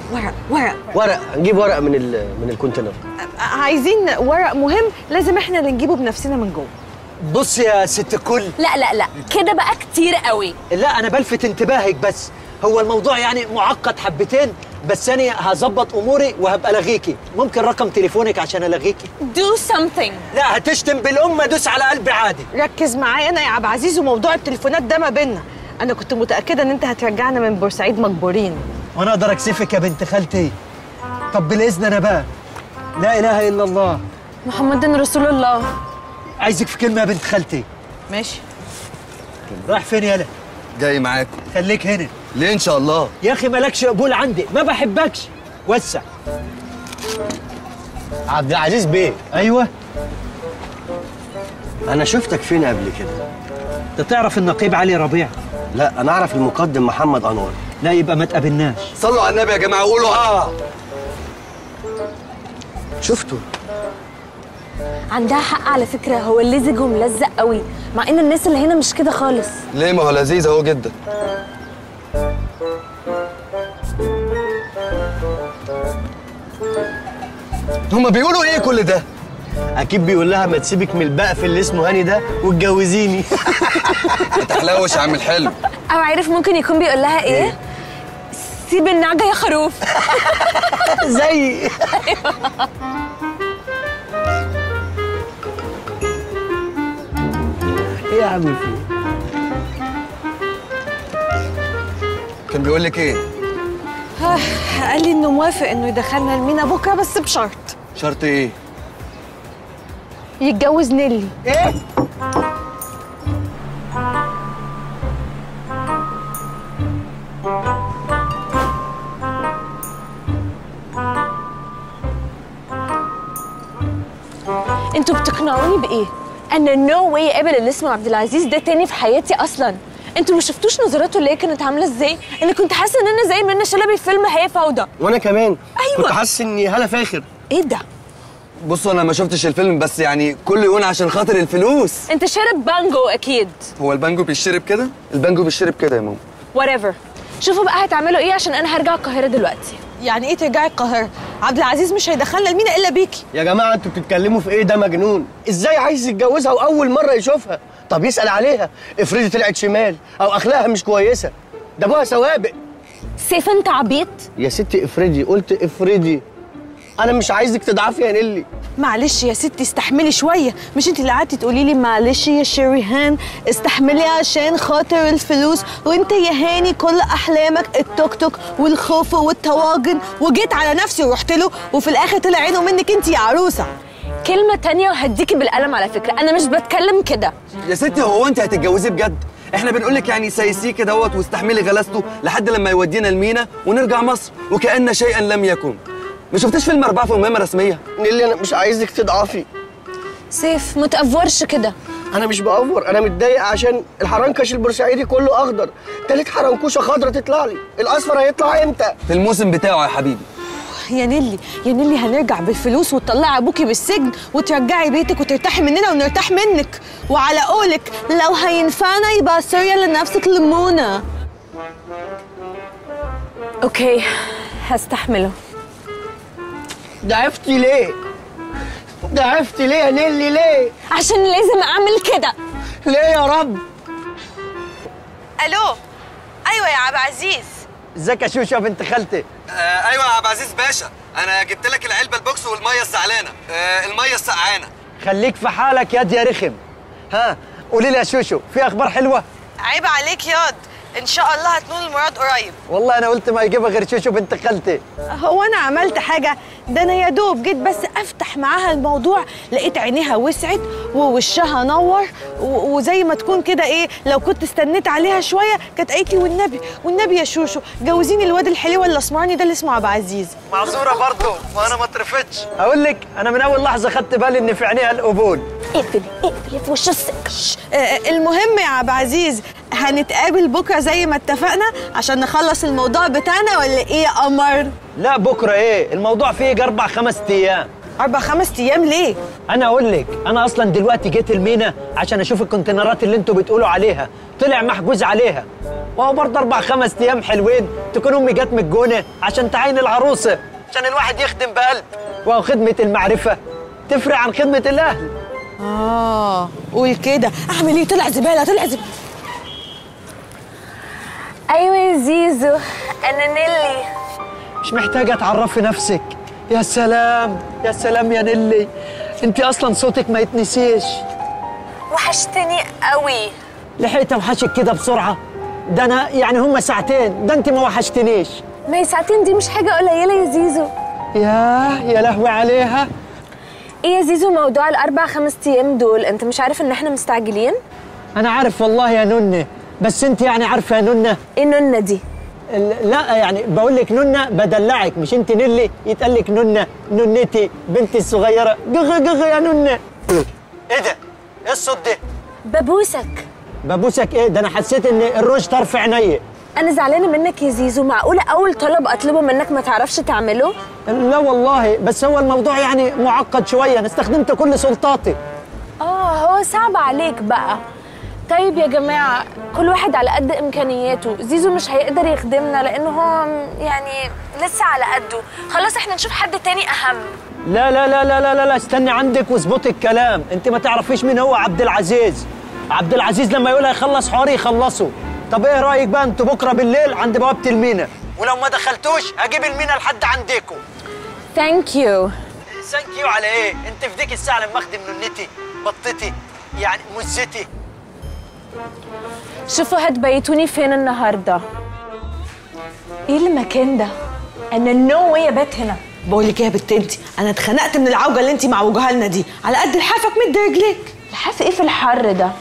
ورق. هنجيب ورق من الكونتينر. عايزين ورق مهم لازم احنا اللي نجيبه بنفسنا من جوه. بص يا ست الكل. لا كده بقى كتير قوي. لا انا بلفت انتباهك بس، هو الموضوع يعني معقد حبتين، بس انا هظبط اموري وهبقى الغيكي. ممكن رقم تليفونك عشان الغيكي؟ do something. لا هتشتم بالامه دوس على قلبي عادي. ركز معايا انا يا عبد العزيز، وموضوع التليفونات ده ما بيننا. انا كنت متاكده ان انت هترجعنا من بورسعيد مجبورين. وانا اقدر اكسفك يا بنت خالتي؟ طب بالاذن انا بقى. لا اله الا الله محمد رسول الله. عايزك في كلمه يا بنت خالتي. ماشي. رايح فين يالا؟ جاي معاكم. خليك هنا. ليه ان شاء الله؟ يا اخي مالكش قبول عندي، ما بحبكش. وسع. عبد العزيز بيه. ايوه. انا شفتك فين قبل كده؟ انت تعرف النقيب علي ربيع؟ لا انا اعرف المقدم محمد انور. لا يبقى ما تقابلناش. صلوا على النبي يا جماعه وقولوا شفته. عندها حق على فكره، هو لزج وملزق قوي، مع ان الناس اللي هنا مش كده خالص. ليه؟ ما هو لذيذ اهو جدا. هما بيقولوا ايه كل ده؟ اكيد بيقول لها ما تسيبك من البقف اللي اسمه هاني ده واتجوزيني. ما تحلوش يا عم الحلو. او عارف ممكن يكون بيقول لها ايه؟ سيب النعجه يا خروف. زي ايه يا عم في كان بيقول لك ايه؟ قال لي انه موافق انه يدخلنا المينا بكره بس بشرط. شرط ايه؟ يتجوز نيلي. ايه؟ انتوا بتقنعوني بايه؟ انا نو واي قابل اللي اسمه عبد العزيز ده تاني في حياتي اصلا. انتوا ما شفتوش نظراته اللي هي كانت عامله ازاي؟ انا كنت حاسه ان انا زي منى شلبي في فيلم هي فوضى. وانا كمان. ايوه كنت حاسس اني هالة فاخر. ايه ده؟ بصوا انا ما شفتش الفيلم بس يعني كله يقول عشان خاطر الفلوس. انت شارب بانجو اكيد. هو البانجو بيشرب كده؟ البانجو بيشرب كده يا ماما. whatever. شوفوا بقى هتعملوا ايه عشان انا هرجع القاهره دلوقتي. يعني ايه ترجعي القاهره؟ عبد العزيز مش هيدخلنا المينا الا بيكي. يا جماعه انتوا بتتكلموا في ايه؟ ده مجنون. ازاي عايز يتجوزها واول مره يشوفها؟ طب يسال عليها، افرضي طلعت شمال او اخلاقها مش كويسه، ده ابوها سوابق. سيف انت عبيط؟ يا ستي افرضي، قلت افرضي. انا مش عايزك تضعفي يا نيلي. معلش يا ستي استحملي شويه، مش انت اللي قعدتي تقولي لي معلش يا شريهان استحملي عشان خاطر الفلوس، وانت يا هاني كل احلامك التوك توك والخوف والطواجن، وجيت على نفسي ورحت له وفي الاخر طلع عينه منك انت يا عروسه. كلمه تانية وهديكي بالقلم على فكره، انا مش بتكلم كده. يا ستي هو انت هتتجوزي بجد؟ احنا بنقول لك يعني سيسيه كده واستحملي غلاسته لحد لما يودينا المينا ونرجع مصر وكأن شيئا لم يكن. ما شفتش فيلم 4 في مهمة رسمية؟ نيلي انا مش عايزك تضعفي. سيف ما تأفورش كده. انا مش بأفور، انا متضايق عشان الحرنكش البورسعيدي كله اخضر، تالت حرنكوشه خضرا تطلع لي، الاصفر هيطلع امتى؟ في الموسم بتاعه يا حبيبي. يا نيلي يا نيلي هنرجع بالفلوس وتطلعي ابوكي بالسجن وترجعي بيتك وترتاحي مننا ونرتاح منك، وعلى قولك لو هينفعنا يبقى سوريا لنفسك ليمونه. اوكي هستحمله. ضعفتي ليه؟ ضعفتي ليه يا نيلي ليه؟ عشان لازم اعمل كده. ليه يا رب؟ الو ايوه يا عبد العزيز. ازيك يا شوشة يا بنت خالتي؟ ايوه يا عبد العزيز باشا، انا جبت لك العلبه البوكس والميه الزعلانه، الميه السقعانه. خليك في حالك ياد يا رخم. ها قولي لي يا شوشو، في اخبار حلوه؟ عيب عليك ياض، ان شاء الله هتنول المراد قريب. والله انا قلت ما يجيبها غير شوشو بنت خالتي. هو انا عملت حاجه؟ ده انا يا دوب جيت بس افتح معاها الموضوع لقيت عينيها وسعت ووشها نور، وزي ما تكون كده ايه، لو كنت استنيت عليها شويه كانت قالت لي والنبي يا شوشو جوزيني الواد الحلو الاسمراني ده اللي اسمه عبد العزيز. معذوره برضه وانا ما اترفتش. اقول لك انا من اول لحظه خدت بالي ان في عينيها القبول. اقفلي في وش السكر. المهم يا عبد العزيز هنتقابل بكره زي ما اتفقنا عشان نخلص الموضوع بتاعنا ولا ايه يا قمر؟ لا بكره ايه، الموضوع فيه 4-5 ايام. 4-5 ايام ليه؟ انا اقول لك، انا اصلا دلوقتي جيت المينا عشان اشوف الكونتينرات اللي انتوا بتقولوا عليها، طلع محجوز عليها. وهو برضه 4-5 ايام حلوين تكون امي جت من الجونه عشان تعين العروسه، عشان الواحد يخدم بقلب. وهو خدمه المعرفه تفرق عن خدمه الاهل. قول كده. اعمل ايه؟ طلع زباله. ايوه يا زيزو انا نيلي. مش محتاجه تعرفي نفسك. يا سلام يا سلام يا نيلي، انت اصلا صوتك ما يتنسيش. وحشتني قوي. لحقت اوحشك كده بسرعه؟ ده انا يعني هم ساعتين، ده انت ما وحشتنيش. ما هي ساعتين دي مش حاجه قليله يا زيزو. يا لهوي عليها. ايه يا زيزو موضوع ال4-5 ايام دول، انت مش عارف ان احنا مستعجلين؟ انا عارف والله يا ننه، بس انت يعني عارفه يا ننه. ايه ننه دي؟ لا يعني بقول لك ننه بدلعك، مش انت نيلي يتقال لك ننه، ننتي بنتي الصغيره. جغ يا ننه. ايه ده؟ ايه الصوت ده؟ ببوسك ايه؟ ده انا حسيت ان الروج طرف عينيا. انا زعلانه منك يا زيزو، معقوله اول طلب اطلبه منك ما تعرفش تعمله؟ لا والله، بس هو الموضوع يعني معقد شويه، انا استخدمت كل سلطاتي. هو صعب عليك بقى. طيب يا جماعه كل واحد على قد امكانياته، زيزو مش هيقدر يخدمنا لانه هو يعني لسه على قده، خلاص احنا نشوف حد تاني اهم. لا لا لا لا لا لا استني عندك واظبطي الكلام. انت ما تعرفيش مين هو عبد العزيز. عبد العزيز لما يقول هيخلص حواري يخلصه. طب ايه رايك بقى انتوا بكره بالليل عند بوابه المينا، ولو ما دخلتوش هجيب المينا لحد عندكم. ثانك يو. ثانك يو على ايه؟ انت في ديك الساعه لما اخدم نونتي بطتي يعني مزتي. شوفوا هتبيتوني فين النهارده؟ ايه المكان ده؟ انا نو واي ابات هنا. بقول لك ايه يا بت انت، انا اتخنقت من العوجه اللي انت معوجاها لنا دي. على قد لحافك مد رجليك. لحاف ايه في الحر ده؟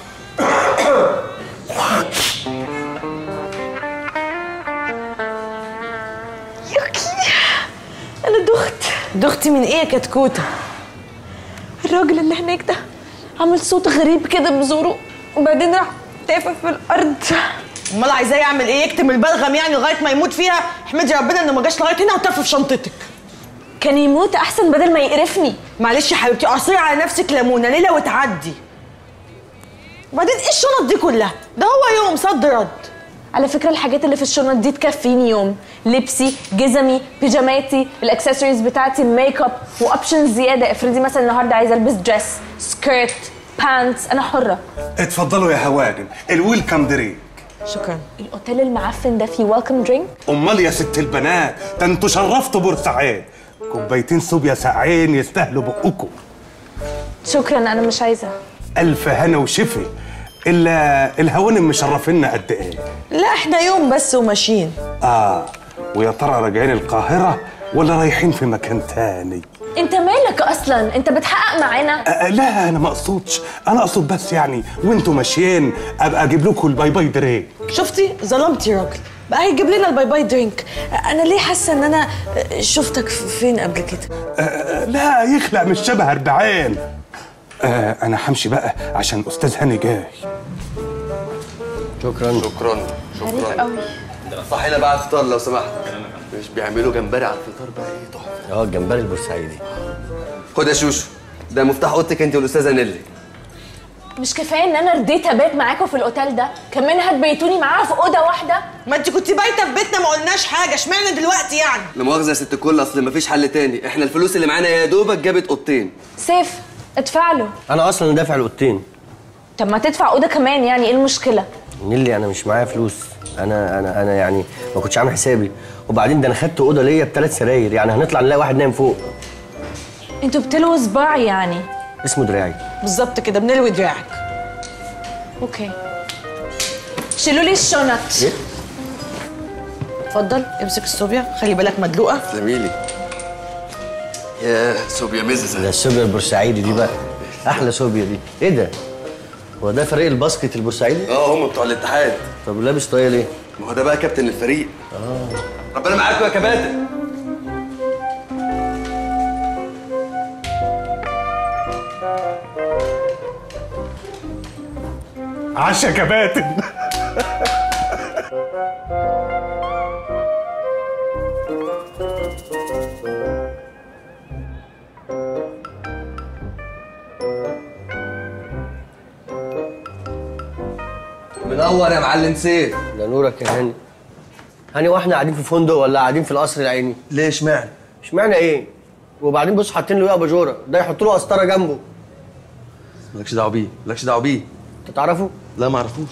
يوكي انا دختي من ايه يا كتكوته؟ الراجل اللي هناك ده عمل صوت غريب كده بزوره وبعدين راح تافه في الارض. امال عايزاه يعمل ايه؟ يكتم البلغم يعني لغايه ما يموت فيها؟ احمدي ربنا انه ما جاش لغايه هنا وتف في شنطتك. كان يموت احسن بدل ما يقرفني. معلش يا حبيبتي، اعصري على نفسك ليمونه ليله وتعدي. وبعدين ايه الشنط دي كلها؟ ده هو يوم صد رد. على فكره الحاجات اللي في الشنط دي تكفيني يوم. لبسي، جزمي، بيجاماتي، الاكسسوارز بتاعتي، الميك اب، واوبشنز زياده. افرضي مثلا النهارده عايزه البس دريس، سكيرت، بانتس، انا حره. اتفضلوا يا هوانم، الويلكم درينك. شكرا. الاوتيل المعفن ده فيه ويلكم درينك؟ امال يا ست البنات، ده انتوا شرفتوا بورسعيد. كوبايتين صوبيا ساقعين يستاهلوا بقكم. شكرا انا مش عايزه. الف هنا وشفي. الا الهوانم مشرفينا قد ايه؟ لا احنا يوم بس وماشيين. ويا ترى راجعين القاهره ولا رايحين في مكان تاني؟ انت مالك اصلا؟ انت بتحقق معانا؟ لا انا ما اقصدش، انا اقصد بس يعني وانتوا ماشيين ابقى اجيب لكم الباي باي درينك. شفتي؟ ظلمتي راجل، بقى هيجيب لنا الباي باي درينك. انا ليه حاسه ان انا شفتك فين قبل كده؟ لا يخلق مش شبه 40. انا همشي بقى عشان استاذ هاني جاي. شكرا. غريب قوي. صحينا بقى على الفطار لو سمحت. مش بيعملوا جمبري على الفطار بقى؟ ايه تحفه. الجمبري البورسعيدي. خد يا شوشو، ده مفتاح اوضتك انت والاستاذه نيلي. مش كفايه ان انا رضيت ابات معاكم في الاوتيل ده، كمان هتبيتوني معاها في اوضه واحده؟ ما انت كنت بايته في بيتنا ما قلناش حاجه، اشمعنى دلوقتي يعني؟ لا مؤاخذه يا ست الكل، اصل مفيش حل تاني، احنا الفلوس اللي معانا يا دوبك جابت اوضتين. سيف ادفع له. انا اصلا دافع الاوضتين. طب ما تدفع اوضه كمان، يعني ايه المشكله؟ نيلي انا مش معايا فلوس. انا يعني ما كنتش عامل حسابي، وبعدين ده انا خدت اوضه ليا ب3 سراير، يعني هنطلع نلاقي واحد نايم فوق. انتوا بتلووا صباع يعني؟ اسمه دراعي. بالظبط كده، بنلوي دراعك. اوكي شيلوا لي الشنط. ايه؟ اتفضل امسك الصوبيا، خلي بالك مدلوقه. زميلي يا صوبيا مززه. ده الصوبيا البورسعيدي دي بقى احلى صوبيا دي. ايه ده؟ هو ده فريق الباسكت البورسعيدي؟ هم بتوع الاتحاد. طب لابس طاقية ليه؟ ما هو ده بقى كابتن الفريق. ربنا معاكم يا كباتن. عشا كباتن. منور يا معلم سيف. ده نورك يا هاني. هاني واحنا قاعدين في فندق ولا قاعدين في القصر العيني؟ ليه اشمعنى؟ اشمعنى ايه؟ وبعدين بص حاطين له ايه اباجوره، ده يحط له قسطره جنبه. مالكش دعوه بيه، مالكش دعوه بيه. انت تعرفه؟ لا ما اعرفوش.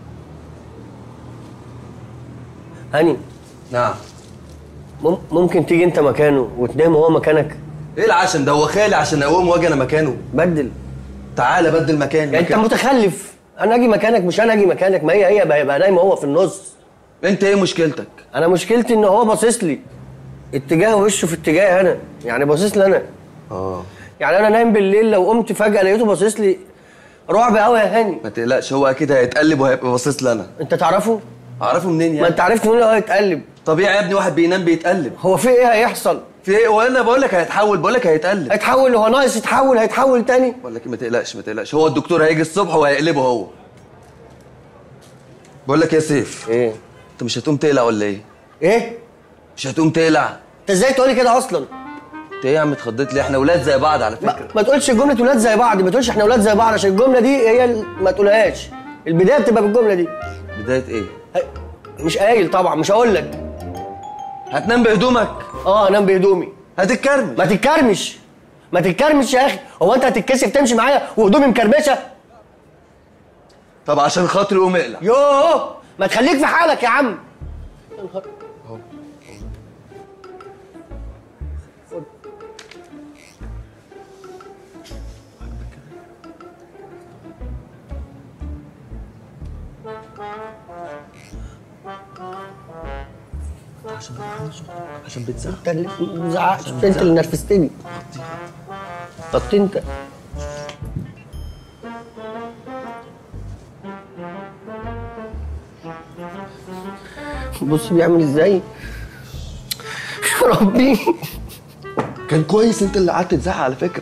هاني. نعم. ممكن تيجي انت مكانه وتنام وهو مكانك؟ ايه العشم ده؟ هو خالي عشان اقوم واجي انا مكانه؟ بدل. تعالى بدل مكاني. يعني انت متخلف. انا اجي مكانك مش انا اجي مكانك، ما هي بقى نايم هو في النص. انت ايه مشكلتك؟ انا مشكلتي ان هو باصص لي اتجاه وشه في اتجاه انا، يعني باصص لي انا. يعني انا نايم بالليل لو قمت فجاه لقيته باصص لي رعب قوي يا هاني. ما تقلقش، هو اكيد هيتقلب وهيبقى باصص لي انا. انت تعرفه؟ اعرفه منين يعني؟ ما انت عرفت منين هو هيتقلب؟ طبيعي يا ابني، واحد بينام بيتقلب. هو في ايه هيحصل؟ في ايه؟ وانا بقول لك هيتحول، بقول لك هيتقلب. هيتحول؟ هو ناقص يتحول؟ هيتحول تاني؟ بقول لك ما تقلقش ما تقلقش، هو الدكتور هيجي الصبح وهيقلبه هو. بقول لك يا سيف. ايه؟ انت مش هتقوم تقلع ولا ايه؟ ايه؟ مش هتقوم تقلع؟ انت ازاي تقولي كده اصلا؟ انت ايه يا عم اتخضيت ليه؟ احنا ولاد زي بعض على فكره. ما تقولش جمله ولاد زي بعض، ما تقولش احنا ولاد زي بعض، عشان الجمله دي هي ما تقولهاش. البدايه بتبقى بالجمله دي. بدايه ايه؟ مش قايل طبعا، مش هقول لك. هتنام بهدومك؟ انام بهدومي. هتتكرمش؟ ما تتكرمش. ما تتكرمش يا اخي، هو انت هتتكسف تمشي معايا وهدومي مكرمشه؟ طب عشان خاطري قوم اقلع. يوه ما تخليك في حالك يا عم. عشان بتزعق. انت اللي ما تزعقش، انت اللي نرفزتني. طب انت بص بيعمل ازاي. يا ربي كان كويس انت اللي قعدت تزعق على فكره.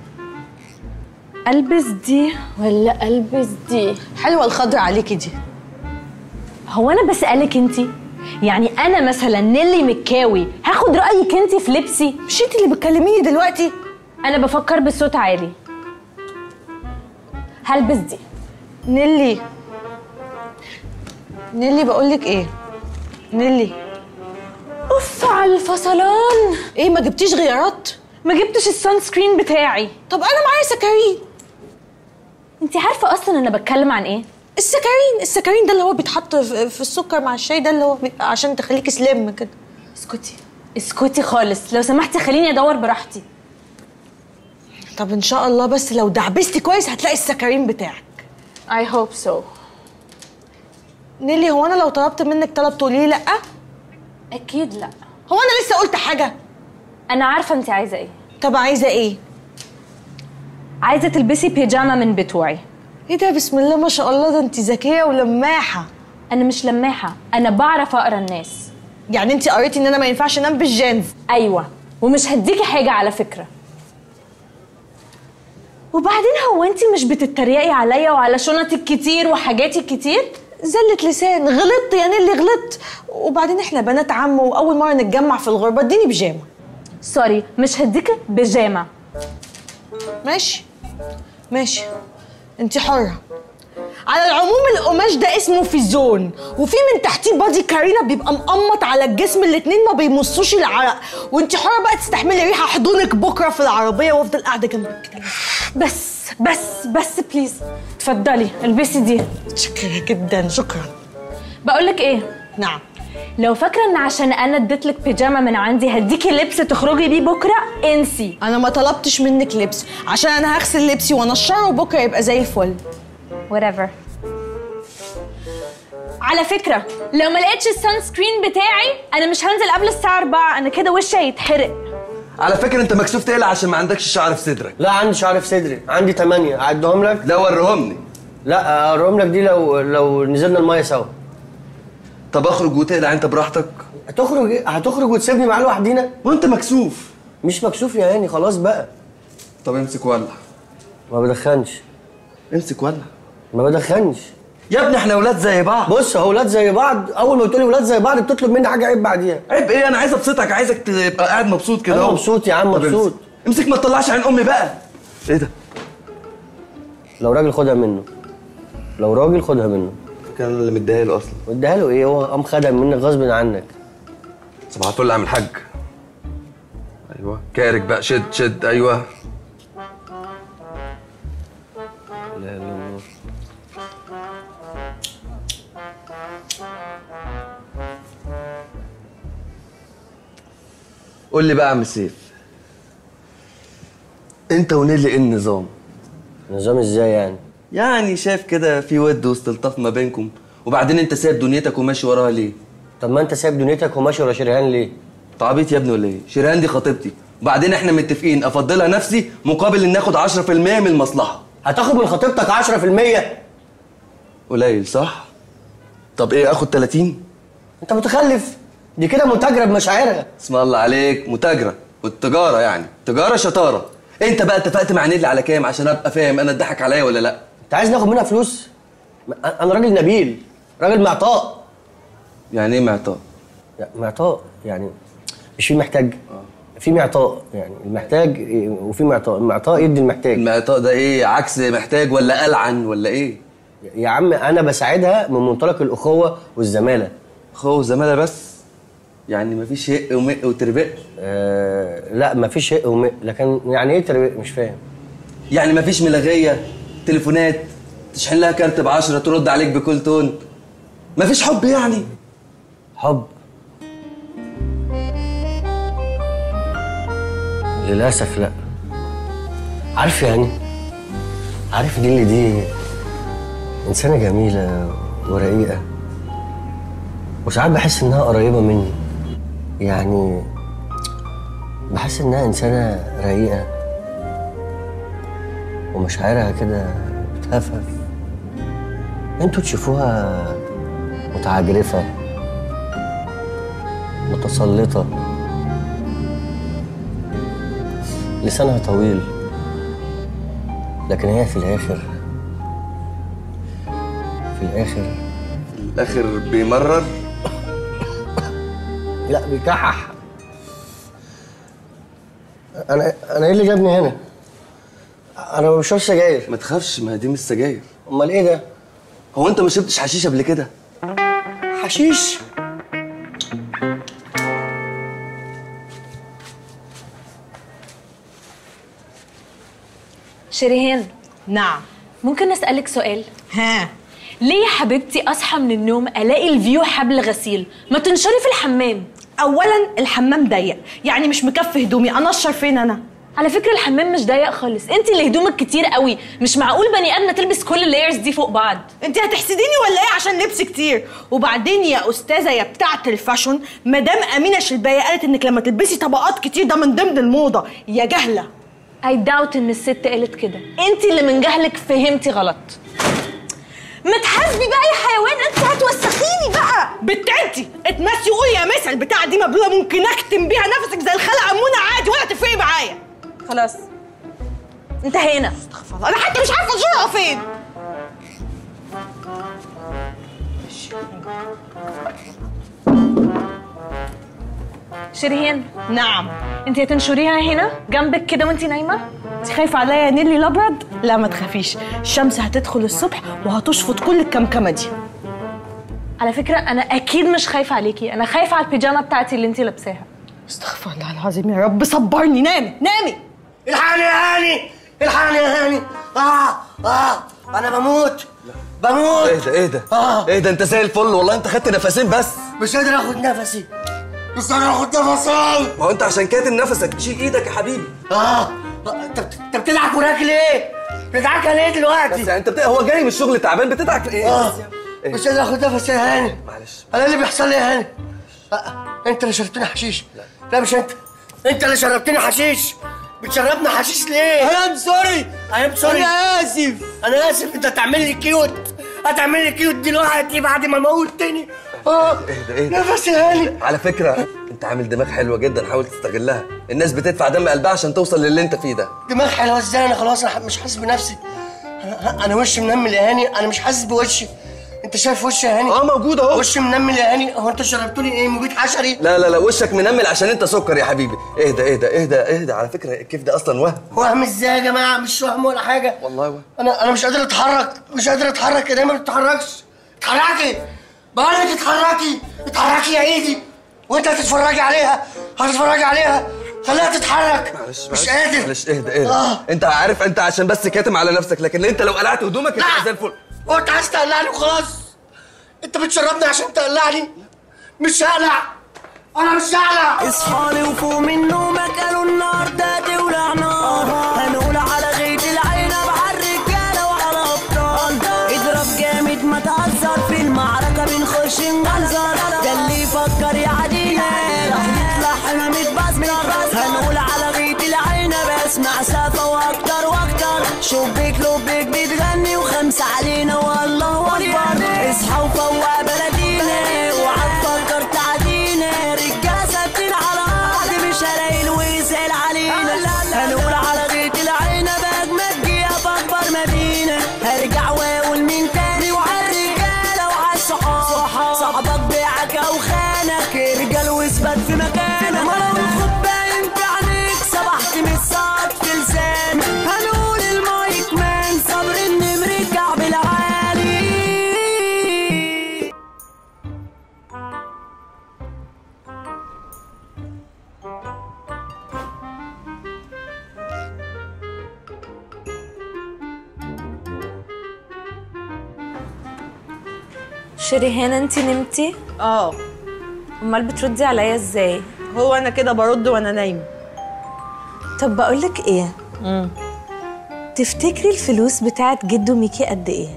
البس دي ولا البس دي؟ حلوه الخضرا عليكي دي. هو انا بسألك انتي؟ يعني انا مثلا نيلي مكاوي هاخد رأيك انتي في لبسي؟ مش انت اللي بتكلميني دلوقتي؟ انا بفكر بصوت عالي. هلبس دي. نيلي بقولك ايه؟ نيلي اوف على الفصلان. ايه ما جبتيش غيارات؟ ما جبتش السان سكرين بتاعي. طب انا معايا سكرين. انتي عارفه اصلا انا بتكلم عن ايه؟ السكرين ده اللي هو بيتحط في السكر مع الشاي، ده اللي هو عشان تخليكي سليم كده. اسكتي خالص لو سمحتي، خليني ادور براحتي. طب ان شاء الله بس لو دعبستي كويس هتلاقي السكرين بتاعك. I hope so. نيلي هو انا لو طلبت منك طلب تقولي لي لا؟ اكيد لا. هو انا لسه قلت حاجه؟ انا عارفه انت عايزه ايه. طب عايزه ايه؟ عايزه تلبسي بيجاما من بتوعي. ايه ده بسم الله ما شاء الله، ده انت ذكيه ولماحه. انا مش لماحه، انا بعرف اقرا الناس. يعني انت قريتي ان انا ما ينفعش انام بالجينز؟ ايوه، ومش هديكي حاجه على فكره. وبعدين هو انت مش بتتريقي عليا وعلى شنطي الكتير وحاجاتي الكتير؟ زلة لسان. غلطت يا نيلي غلطت. وبعدين احنا بنات عم واول مره نتجمع في الغربه، اديني بيجامه. سوري مش هديكي بيجامه. ماشي انت حره. على العموم القماش ده اسمه فيزون، وفي من تحتيه بادي كارينا بيبقى مقمط على الجسم، الاتنين ما بيمصوش العرق، وانت حره بقى تستحملي ريحه احضنك بكره في العربيه وافضل قاعده جنبك كده. بس بليز اتفضلي البسي دي. شكرا جدا. شكرا. بقولك ايه؟ نعم. لو فاكره ان عشان انا اديتلك بيجاما من عندي هديكي لبس تخرجي بيه بكره، انسي. انا ما طلبتش منك لبس، عشان انا هغسل لبسي وانشره وبكره يبقى زي الفل. whatever. على فكره لو ما لقيتش السان سكرين بتاعي انا مش هنزل قبل الساعه 4، انا كده وشي هيتحرق. على فكره انت مكسوف تقلع عشان ما عندكش شعر في صدرك. لا عندي شعر في صدري، عندي 8. اعدهم لك؟ لا وريهم لي. لا اوريهم لك دي لو نزلنا الميه سوا. طب اخرج وتقلع انت براحتك. هتخرج ايه؟ هتخرج وتسيبني معاه لوحدينا؟ وانت مكسوف. مش مكسوف يا هاني، خلاص بقى. طب امسك ولع. ما بدخنش. امسك ولع. ما بدخنش يا ابني احنا ولاد زي بعض. بص هو ولاد زي بعض، اول ما بتقولي ولاد زي بعض بتطلب مني حاجه عيب بعديها. عيب ايه؟ انا عايز ابسطك، عايزك تبقى قاعد مبسوط كده. انا مبسوط يا عم مبسوط. امسك ما تطلعش عين امي بقى. ايه ده؟ لو راجل خدها منه، لو راجل خدها منه. كان اللي مديها له اصلا. مديها له ايه؟ هو قام خدها منك غصب عنك. صباح الفل يا عم الحاج. ايوه كارك بقى، شد ايوه. لا لا لا. قول لي بقى يا عم سيف، انت ونيلي ايه النظام؟ نظام ازاي يعني؟ يعني شايف كده في ود واستلطاف ما بينكم، وبعدين انت سايب دنيتك وماشي وراها ليه؟ طب ما انت سايب دنيتك وماشي ورا شريهان ليه؟ انت عبيط يا ابني ولا ايه؟ شريهان دي خطيبتي، وبعدين احنا متفقين افضلها نفسي مقابل ان اخد 10% من المصلحه. هتاخد من خطيبتك 10%؟ قليل صح؟ طب ايه اخد 30؟ انت متخلف، دي كده متاجره بمشاعرها. اسم الله عليك، متاجره والتجاره يعني تجاره شطاره. انت بقى اتفقت مع نيلي على كام عشان ابقى فاهم انا اتضحك عليا ولا لا؟ انت عايز ناخد منها فلوس؟ انا راجل نبيل، راجل معطاء. يعني ايه معطاء؟ معطاء يعني مش في محتاج؟ في معطاء، يعني المحتاج وفي معطاء، المعطاء يدي المحتاج. المعطاء ده ايه؟ عكس محتاج ولا ألعن ولا ايه؟ يا عم انا بساعدها من منطلق الاخوه والزماله. اخوه وزماله بس؟ يعني مفيش هق ومق وتربق؟ لا مفيش هق ومق، لكن يعني ايه تربق؟ مش فاهم. يعني مفيش ملغيه، تليفونات تشحن لها كارت ب10 ترد عليك بكل تون؟ مفيش حب يعني؟ حب؟ للاسف لا. عارف يعني، عارف دي انسانه جميله ورقيقه، وساعات بحس انها قريبه مني. يعني بحس انها انسانه رقيقه ومشاعرها كده بتهفف. انتوا تشوفوها متعجرفه متسلطه، لسانها طويل، لكن هي في الاخر بيمرر. لا بيكحح. انا ايه اللي جابني هنا؟ انا ما بشربش سجاير. ما تخافش، ما دي مش سجاير. امال ايه ده؟ هو انت ما شربتش حشيش قبل كده؟ حشيش؟ شريهان. نعم. ممكن اسالك سؤال؟ ها. ليه يا حبيبتي اصحى من النوم الاقي الفيو حبل غسيل؟ ما تنشري في الحمام. اولا الحمام ضيق، يعني مش مكفي هدومي، انشر فين انا؟ على فكره الحمام مش ضيق خالص، انت اللي هدومك كتير قوي، مش معقول بني ادمه تلبس كل اللايرز دي فوق بعض. انت هتحسديني ولا ايه عشان لبس كتير؟ وبعدين يا استاذه يا بتاعه الفاشون، مدام امينه شلبايه قالت انك لما تلبسي طبقات كتير ده من ضمن الموضه. يا جهله. اي داوت ان الست قالت كده، انت اللي من جهلك فهمتي غلط. ما تحاسبي بقى يا حيوان، انت هتوسخيني بقى. بنت انت اتمسي وقولي يا مثل البتاعه دي مبلوله، ممكن اكتم بيها نفسك زي الخلقه امونه عادي ولا تفرقي معايا. خلاص انتهينا. استغفر الله، انا حتى مش عارفه الجرأة فين. شريهان. نعم. انت هتنشريها هنا جنبك كده وانت نايمه؟ انت خايفه عليا يا نيلي الابيض؟ لا ما تخافيش، الشمس هتدخل الصبح وهتشفط كل الكمكمه دي. على فكره انا اكيد مش خايفه عليكي، انا خايفه على البيجامه بتاعتي اللي انت لابساها. استغفر الله العظيم يا رب، صبرني. نامي نامي. الحقني يا هاني، الحقني يا هاني. انا بموت. ايه ده انت زي الفل والله، انت خدت نفسين بس. مش قادر اخد نفسي. مش قادر اخد نفسي. ما هو انت عشان كاتم نفسك شيل ايدك يا حبيبي. انت بتدعك وراك ليه؟ بتدعك ليه دلوقتي؟ بس يعني انت هو جاي من الشغل تعبان بتدعك في ايه؟ مش قادر اخد نفسي يا هاني. معلش. انا اللي بيحصل لي يا هاني. انت اللي شربتني حشيش. لا مش انت اللي شربتني حشيش. بتشربنا حشيش ليه؟ انا سوري. انا اسف. انت هتعمل لي كيوت دلوقتي بعد ما موتني. ايه ده نفسي يا هاني. على فكره انت عامل دماغ حلوه جدا، حاول تستغلها. الناس بتدفع دم قلبها عشان توصل للي انت فيه ده. دماغ حلوه ازاي؟ انا خلاص انا مش حاسس بنفسي. انا وشي منمل يا هاني، انا مش حاسس بوشي. انت شايف وشي يا هاني؟ موجود اهو. وشي منمل يا هاني. هو انتوا شربتوني ايه؟ مبيد حشري؟ لا وشك منمل عشان انت سكر يا حبيبي. اهدى. على فكره الكيف ده اصلا وهم ازاي يا جماعه؟ مش وهم ولا حاجه والله وهم. انا مش قادر اتحرك. يا دايما ما بتتحركش. اتحركي بقول لك، اتحركي يا ايدي. وانت هتتفرجي عليها خليها تتحرك. مش قادر. معلش اهدى. انت عارف انت عشان بس كاتم على نفسك، لكن انت لو قلعت هدومك هتبقى زي الفل. هو انت عايز تقلعني وخلاص؟ انت بتشربني عشان تقلعني؟ مش هقلع. انا مش هقلع. اصحالي وفوق من نومك، قالوا النار ده تولع نار. هنقول على غيط العنب على الرجاله وعلى ابطال. اضرب جامد ما تهزر، في المعركه بنخش نجنزر. ده اللي يفكر يعدينا راح يطلع حمامة باص من الراس. هنقول على غيط العنب، اسمع سافة واكتر. شبيك لبيك بتغني وخمسة علينا والله اكبر. اصحى وفوق بلدينا وعالفكر تعدينا. رجالة ثابتين على بعض، مش هلاقي ويسأل علينا. هنقول على غيط العنب اجمد جيها في اكبر مدينة. هرجع واقول مين تاني وعالرجالة وعالصحاب. صاحبك بيعك او خانك، رجال واثبت في مكانك. ما لو الخد باين في عينيك، سبحت من الصوت في لسانك. هنقول المايك مان صبر النمر الكعب العالي. شريهان انتي نمتي؟ امال بتردي عليا ازاي؟ هو انا كده برد وانا نايمه. طب بقولك ايه؟ تفتكري الفلوس بتاعت جدو ميكي قد ايه؟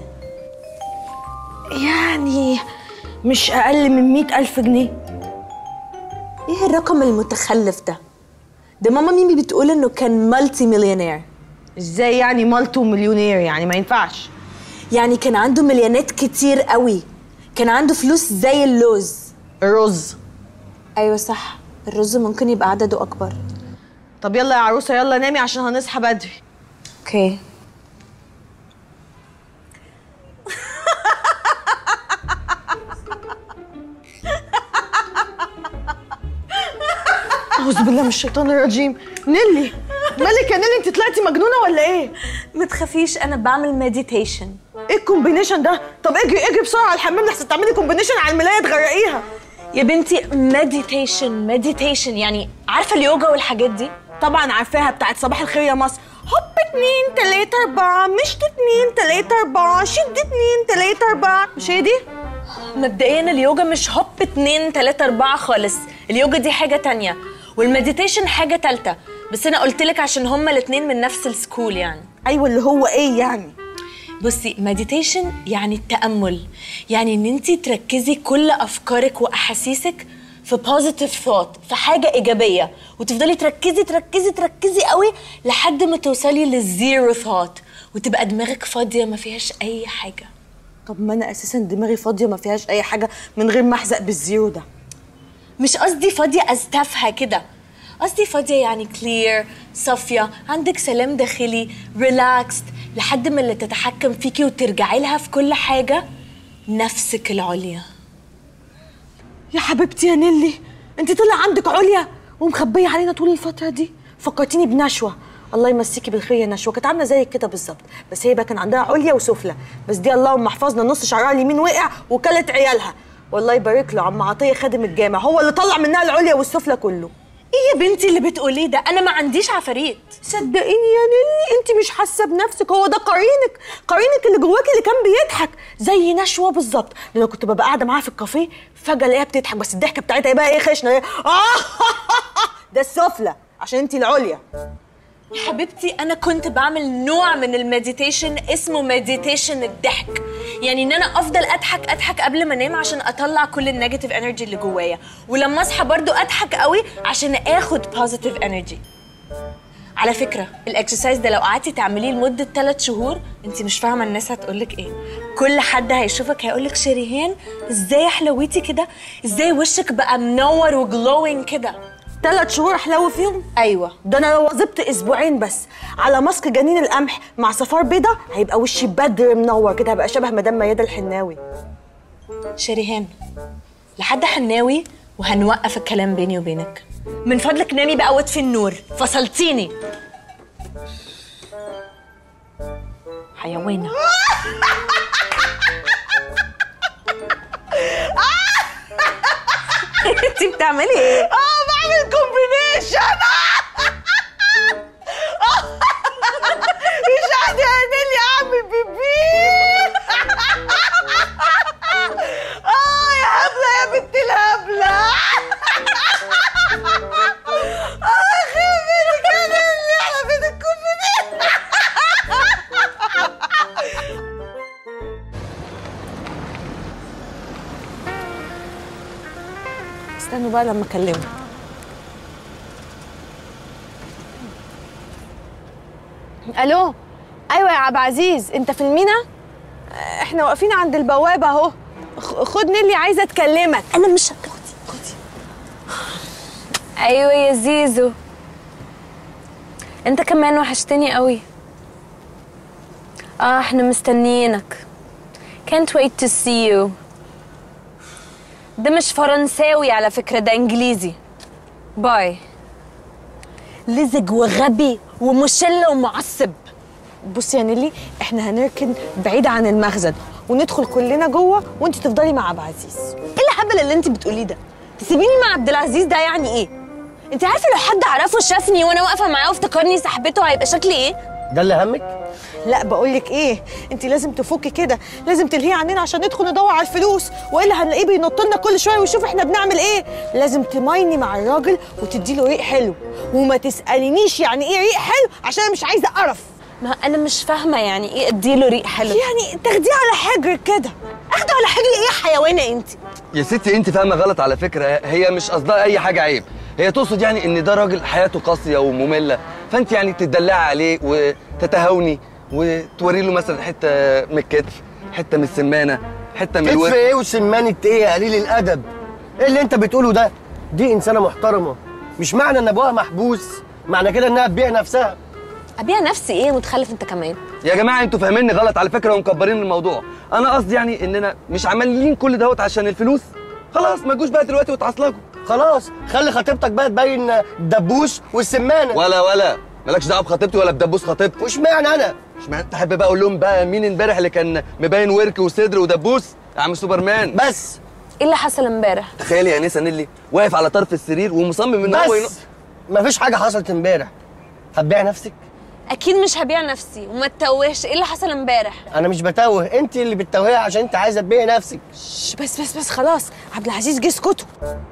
يعني مش اقل من 100,000 جنيه. ايه الرقم المتخلف ده؟ ده ماما ميمي بتقول انه كان مالتي مليونير. ازاي يعني مالتو مليونير؟ يعني ما ينفعش. يعني كان عنده مليونات كتير قوي، كان عنده فلوس زي اللوز. الرز. ايوه صح، الرز ممكن يبقى عدده اكبر. طب يلا يا عروسه يلا نامي عشان هنصحى بدري. اوكي. أعوذ بالله من الشيطان الرجيم. نيلي مالك يا نيلي؟ انت طلعتي مجنونه ولا ايه؟ ما تخافيش انا بعمل مديتيشن. ايه الكومبينيشن ده؟ طب اجري بسرعه على الحمام لحسن تعملي كومبينيشن على الملايه تغرقيها. يا بنتي مديتيشن يعني عارفه اليوجا والحاجات دي؟ طبعا عارفاها، بتاعت صباح الخير يا مصر. هوب 2 3 4 مشت 2 3 4 شد 2 3 4. مش هي دي؟ مبدئيا اليوجا مش هوب 2 3 4 خالص، اليوجا دي حاجه تانية والمديتيشن حاجه تالتة، بس انا قلت لك عشان هما الاثنين من نفس السكول يعني. ايوه اللي هو ايه يعني؟ بصي مديتيشن يعني التأمل، يعني ان انت تركزي كل افكارك واحاسيسك في بوزيتيف ثوت، في حاجه ايجابيه، وتفضلي تركزي قوي لحد ما توصلي للزيرو ثوت وتبقى دماغك فاضيه ما فيهاش اي حاجه. طب ما انا اساسا دماغي فاضيه ما فيهاش اي حاجه من غير ما احزق بالزيرو ده. مش قصدي فاضيه تافهه كده، قصدي فاضيه يعني كلير، صافيه، عندك سلام داخلي، ريلاكسد، لحد ما اللي تتحكم فيكي وترجعي لها في كل حاجه نفسك العليا. يا حبيبتي يا نيلي، انت طلع عندك عليا ومخبيه علينا طول الفتره دي. فكرتيني بنشوه، الله يمسيكي بالخير يا نشوه، كانت عامله زيك كده بالظبط، بس هي بقى كان عندها عليا وسفلى، بس دي اللهم احفظنا نص شعرها اليمين وقع وكلت عيالها. والله يبارك له عم عطيه خادم الجامع، هو اللي طلع منها العليا والسفلى كله. ايه يا بنتي اللي بتقوليه ده؟ انا ما عنديش عفاريت. صدقيني يا نيلي انت مش حاسه بنفسك، هو ده قرينك اللي جواكي اللي كان بيضحك زي نشوه بالظبط. لما كنت ببقى قاعده معاها في الكافيه فجاه الاقيها بتضحك، بس الضحكه بتاعتها ايه بقى؟ ايه خشنه ايه؟ ده السفلى عشان انت العليا. يا حبيبتي انا كنت بعمل نوع من المديتيشن اسمه مديتيشن الضحك، يعني ان انا افضل اضحك قبل ما انام عشان اطلع كل النيجاتيف انرجي اللي جوايا، ولما اصحى برضو اضحك قوي عشان اخد بوزيتيف انرجي. على فكره الاكسرسايز ده لو قعدتي تعمليه لمده 3 شهور انت مش فاهمه الناس هتقولك ايه. كل حد هيشوفك هيقولك شريهان ازاي حلويتي كده، ازاي وشك بقى منور وجلوينج كده. 3 شهور احلو فيهم؟ ايوه. ده انا لو واظبت اسبوعين بس على ماسك جنين القمح مع صفار بيضه هيبقى وشي بدر منور كده، هبقى شبه مدام ميادة الحناوي. شريهان لحد حناوي وهنوقف الكلام بيني وبينك، من فضلك نامي بقى واطفي النور، فصلتيني حيوانه. انتي بتعملي ايه؟ بعمل كومبينيشن. مش قادره يا نيلي اعمل بيبي. يا هبله يا بنت الهبله. خير منك يا نيلي على بيت الكومبينيشن. استنوا بقى لما اكلمه. الو ايوه يا عبد العزيز، انت في المينا؟ احنا واقفين عند البوابه اهو. خد نيلي عايزه اتكلمك. انا مش خدي. ايوه يا زيزو انت كمان وحشتني قوي. احنا مستنيينك. can't wait to see you. ده مش فرنساوي على فكرة، ده انجليزي. باي. لزج وغبي ومشل ومعصب. بصي يا نيلي احنا هنركن بعيد عن المخزن وندخل كلنا جوه وانت تفضلي مع عبد العزيز. ايه الهبل اللي انت بتقوليه ده؟ تسيبيني مع عبد العزيز ده يعني ايه؟ انت عارفه لو حد عرفه شافني وانا واقفه معاه وافتكرني صاحبته هيبقى شكلي ايه؟ ده اللي همك؟ لا بقولك ايه، انت لازم تفكي كده، لازم تلهيه عننا عشان ندخل ندور على الفلوس، والا هنلاقيه بينط لنا كل شويه ويشوف احنا بنعمل ايه. لازم تمايني مع الراجل وتدي له ريق حلو، وما تسالينيش يعني ايه ريق حلو عشان انا مش عايزه اقرف. ما انا مش فاهمه يعني ايه اديله ريق حلو؟ يعني تاخديه على حجرك كده. اخده على حجري ايه يا حيوانه انت؟ يا ستي انت فاهمه غلط على فكره، هي مش قصدها اي حاجه عيب، هي تقصد يعني ان ده راجل حياته قاسيه وممله، فانت يعني تدلعي عليه وتتهاوني وتوري له مثلا حته من الكتف، حته من السمانه، حته من الورك. كتف ايه وسمانه ايه يا قليل الادب؟ ايه اللي انت بتقوله ده؟ دي انسانه محترمه، مش معنى ان ابوها محبوس معنى كده انها تبيع نفسها. ابيع نفسي ايه؟ متخلف انت كمان. يا جماعه انتوا فاهميني غلط على فكره ومكبرين الموضوع، انا قصدي يعني اننا مش عمالين كل دوت عشان الفلوس. خلاص ما تجوش بقى دلوقتي وتعصلجوا. خلاص خلي خطيبتك بقى تبين الدبوس والسمانه. ولا مالكش دعوه بخطيبتي ولا بدبوس خطيبتي. واشمعنى انا؟ اشمعنى تحب بقى اقول لهم بقى مين امبارح اللي كان مبين ورك وصدر ودبوس؟ يا عم سوبرمان. بس ايه اللي حصل امبارح؟ تخيلي يا نيسا نيلي واقف على طرف السرير ومصمم ان هو بس مفيش حاجه حصلت امبارح. هتبيعي نفسك؟ اكيد مش هبيع نفسي وما تتوهش. ايه اللي حصل امبارح؟ انا مش بتوه، انت اللي بتتوهي عشان انت عايزه تبيعي نفسك. بس خلاص، عبد العزيز جه اسكتوا.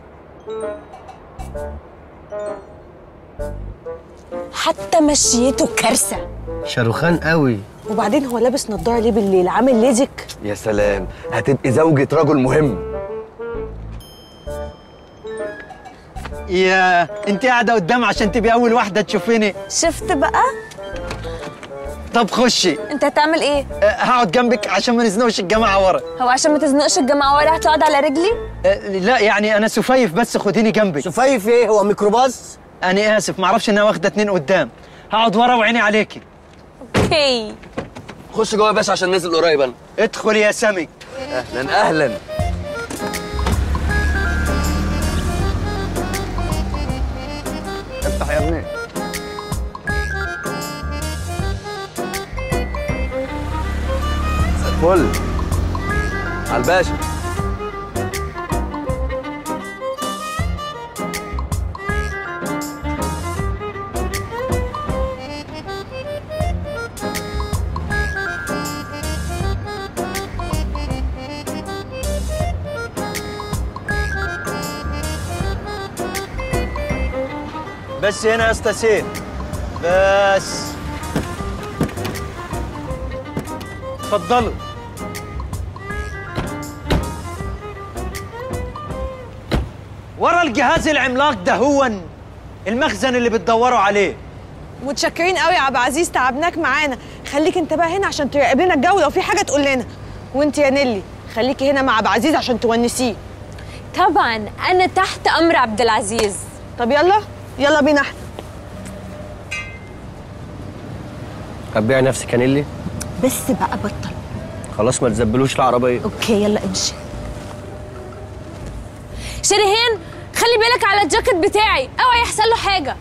حتى مشيته كارثه. شاروخان قوي. وبعدين هو لابس نضاره ليه بالليل؟ عامل ليزك؟ يا سلام، هتبقي زوجة رجل مهم. يا انت قاعده قدام عشان تبقي اول واحده تشوفيني. شفت بقى؟ طب خشي. انت هتعمل ايه؟ هقعد جنبك عشان ما نزنقش الجماعه ورا. هو عشان ما تزنقش الجماعه ورا هتقعد على رجلي؟ لا يعني انا سفيف، بس خديني جنبك. سفيف ايه؟ هو ميكروباص؟ انا اسف، ما اعرفش انها واخده 2 قدام. هقعد ورا وعيني عليكي. اوكي. خش جوه يا باشا عشان نازل قريب انا. ادخل يا سامي. اهلا. افتح يا ابني. فل على الباشا. بس هنا يا اسطى سيف. بس اتفضلوا. ورا الجهاز العملاق ده هو المخزن اللي بتدوروا عليه. متشكرين قوي يا عبد العزيز، تعبناك معانا. خليك انت بقى هنا عشان تراقب لنا الجو، لو في حاجه تقول لنا. وانت يا نيلي خليكي هنا مع عبد العزيز عشان تونسيه. طبعا انا تحت امر عبد العزيز. طب يلا بينا احنا. هتبيعي نفسك يا نيلي؟ بس بقى بطل. خلاص ما تزبلوش العربيه. اوكي يلا امشي. شريهان خلي بالك على الجاكيت بتاعي، اوعى يحصل له حاجه.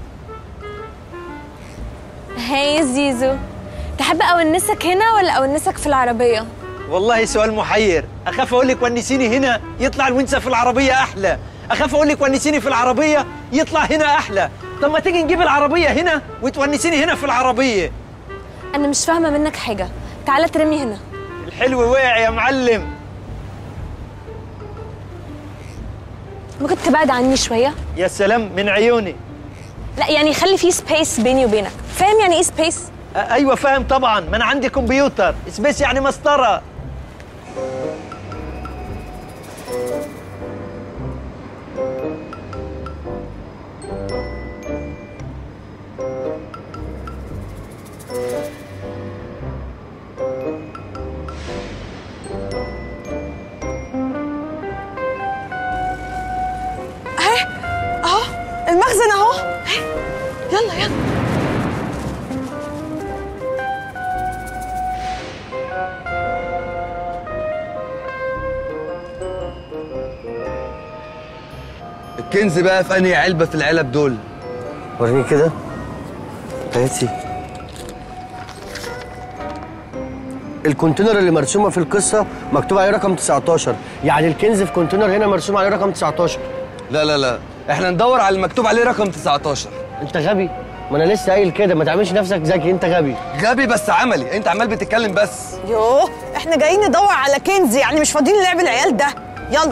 هاي زيزو، تحب اونسك هنا ولا اونسك في العربيه؟ والله سؤال محير. اخاف اقول لك ونسيني هنا يطلع الونسه في العربيه احلى، اخاف اقول لك ونسيني في العربيه يطلع هنا احلى. طب ما تيجي نجيب العربيه هنا وتونسيني هنا في العربيه. انا مش فاهمه منك حاجه، تعالى ترمي هنا. الحلو وقع يا معلم. ممكن تبعد عني شويه؟ يا سلام من عيوني. لا يعني خلي في سبيس بيني وبينك، فاهم يعني ايه سبيس؟ ايوه فاهم طبعا، ما انا عندي كمبيوتر. سبيس يعني مسطره. اهو المخزن اهو. يلا الكنز بقى في انهي علبه في العلب دول؟ وريني كده. هاتي. الكونتينر اللي مرسومه في القصه مكتوب عليه رقم 19، يعني الكنز في كونتينر هنا مرسوم عليه رقم 19. لا احنا ندور على المكتوب عليه رقم 19. انت غبي؟ ما انا لسه قايل كده، ما تعملش نفسك ذكي، انت غبي. غبي بس عملي، انت عمال بتتكلم بس. يوه احنا جايين ندور على كنز، يعني مش فاضيين لعب العيال ده. يلا.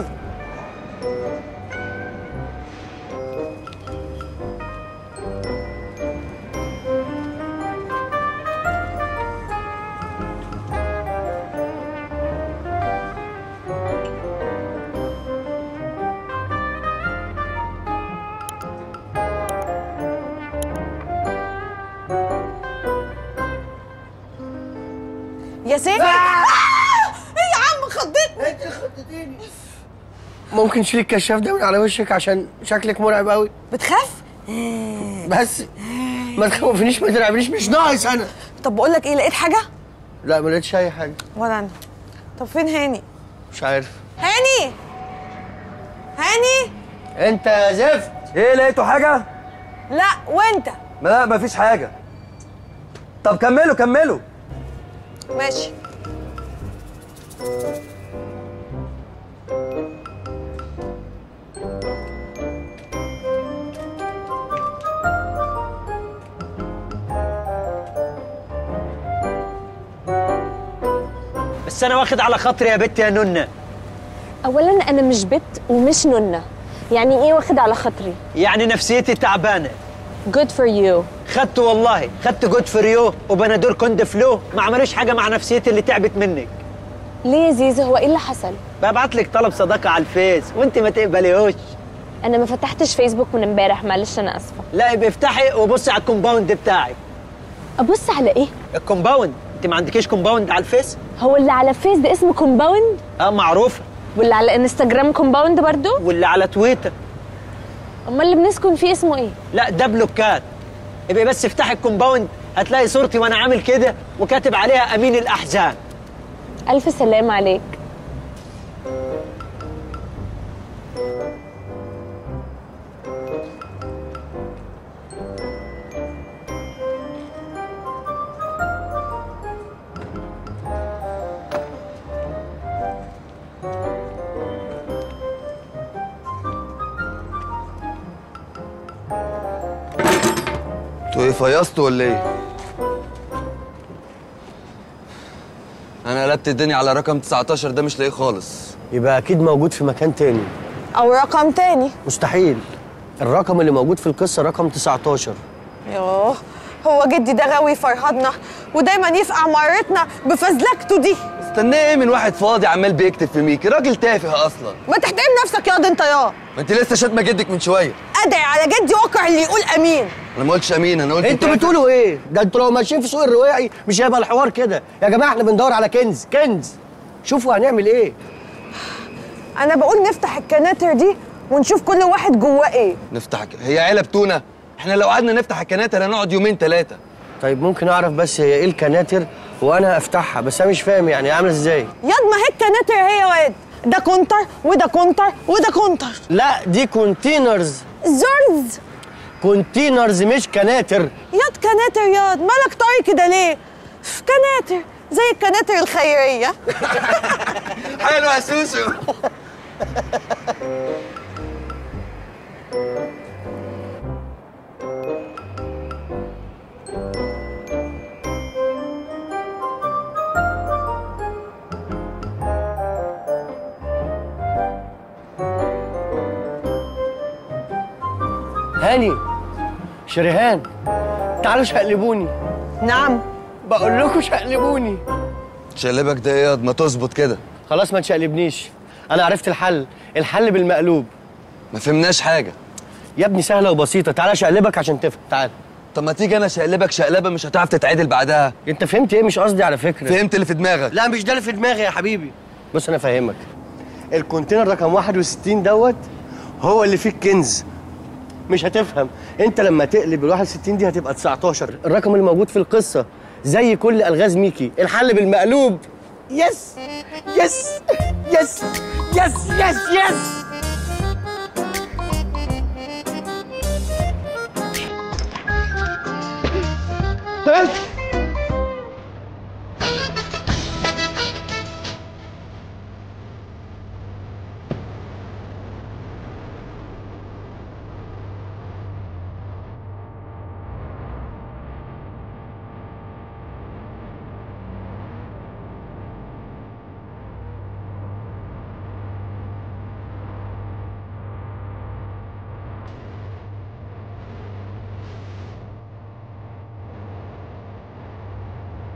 يا سيف. ايه يا عم خضتني؟ انت خضتيني. ممكن تشيل الكشاف ده من على وشك عشان شكلك مرعب قوي. بتخاف؟ بس ما تخوفنيش، ما ترعبنيش، مش ناقص انا. طب بقول لك ايه، لقيت حاجه؟ لا ما لقيتش اي حاجه. ولا انا. طب فين هاني؟ مش عارف. هاني انت يا زفت. ايه لقيتوا حاجه؟ لا وانت؟ لا مفيش حاجه. طب كملوا. ماشي. بس انا واخد على خاطري يا بت يا نونه. اولا انا مش بت ومش نونه. يعني ايه واخد على خاطري؟ يعني نفسيتي تعبانه. good for you. خدت والله، خدت جود فور يو وبنادول كوند فلو، ما عملوش حاجه مع نفسيتي اللي تعبت منك. ليه يا زيزو، هو ايه اللي حصل؟ ببعت لك طلب صداقه على الفيس وانت ما تقبليهوش. انا ما فتحتش فيسبوك من امبارح، معلش انا اسفه. لا يبقى افتحي وبصي على الكومباوند بتاعك. ابص على ايه؟ الكومباوند. انت ما عندكيش كومباوند على الفيس؟ هو اللي على فيس ده اسمه كومباوند؟ اه معروفه. واللي على انستجرام كومباوند برضو؟ واللي على تويتر. امال اللي بنسكن فيه اسمه ايه؟ لا ده بلوكات. يبقى بس افتحي الكومباوند هتلاقي صورتي وانا عامل كده وكاتب عليها امين الاحزان. الف سلام عليك. انتوا ايه فيصتوا ولا ايه؟ انا قلبت الدنيا على رقم 19 ده مش لاقيه خالص. يبقى اكيد موجود في مكان تاني او رقم تاني. مستحيل. الرقم اللي موجود في القصه رقم 19. يوه هو جدي ده غاوي فرهدنا ودايما يفقع مرتنا بفزلكته دي. استناه ايه من واحد فاضي عمال بيكتب في ميكي؟ راجل تافه اصلا. ما تحترم نفسك ياض انت يا. ما انت لسه شاتمه جدك من شويه. ادعي على جدي واقع اللي يقول امين. انا ما قلتش امين، انا قلت انتوا بتقولوا ايه؟ ده انتوا لو ماشيين في سوق الرواعي مش هيبقى الحوار كده. يا جماعه احنا بندور على كنز. شوفوا هنعمل ايه. انا بقول نفتح الكناتر دي ونشوف كل واحد جواه ايه. هي علب تونه؟ احنا لو قعدنا نفتح الكناتر هنقعد يومين 3. طيب ممكن اعرف بس هي ايه الكناتر وانا افتحها؟ بس انا مش فاهم يعني عامله ازاي. ياض ما هي الكناتر هي واد، ده كونتر وده كونتر وده كونتر. لا دي كونتينرز. زرز. كونتينرز مش كناتر. ياض كناتر ياض، مالك طري كده ليه؟ كناتر زي الكناتر الخيريه. حلو يا سوسو. هاني، شريهان، تعالوا شقلبوني. نعم. بقول لكم شقلبوني. شقلبك ده ايه؟ ما تظبط كده. خلاص ما تشقلبنيش، انا عرفت الحل بالمقلوب. ما فهمناش حاجه يا ابني، سهله وبسيطه. تعالى شقلبك عشان تفهم. تعال. طب ما تيجي انا شقلبك شقلبه مش هتعرف تتعدل بعدها. انت فهمت ايه؟ مش قصدي على فكره. فهمت اللي في دماغك. لا مش ده اللي في دماغي يا حبيبي. بص انا فاهمك. الكونتينر رقم 61 دوت هو اللي فيه الكنز. مش هتفهم. انت لما تقلب ال 61 دي هتبقى 19، الرقم اللي موجود في القصه. زي كل الغاز ميكي، الحل بالمقلوب. يس يس يس يس يس يس.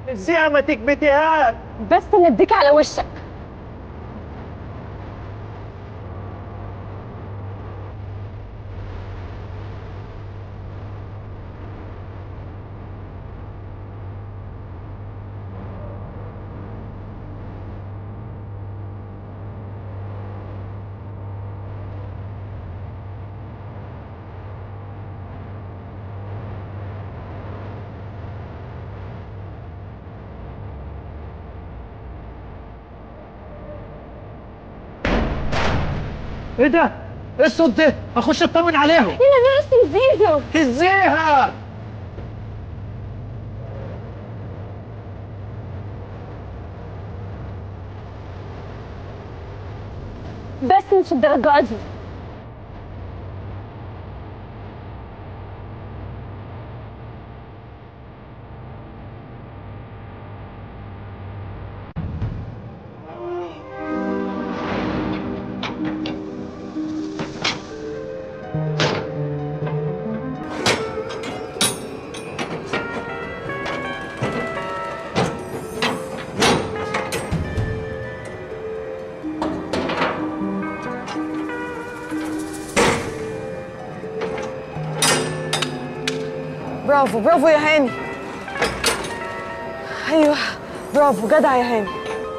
ازاي ما تكبتيهاش؟ بس نديك على وشك. ايه ده؟ ايه الصوت ده؟ اخش اطمن عليهم. يا ناس زيزو. ازيها؟ بس مش الدرجات دي. برافو برافو يا هاني. ايوه برافو جدع يا هاني.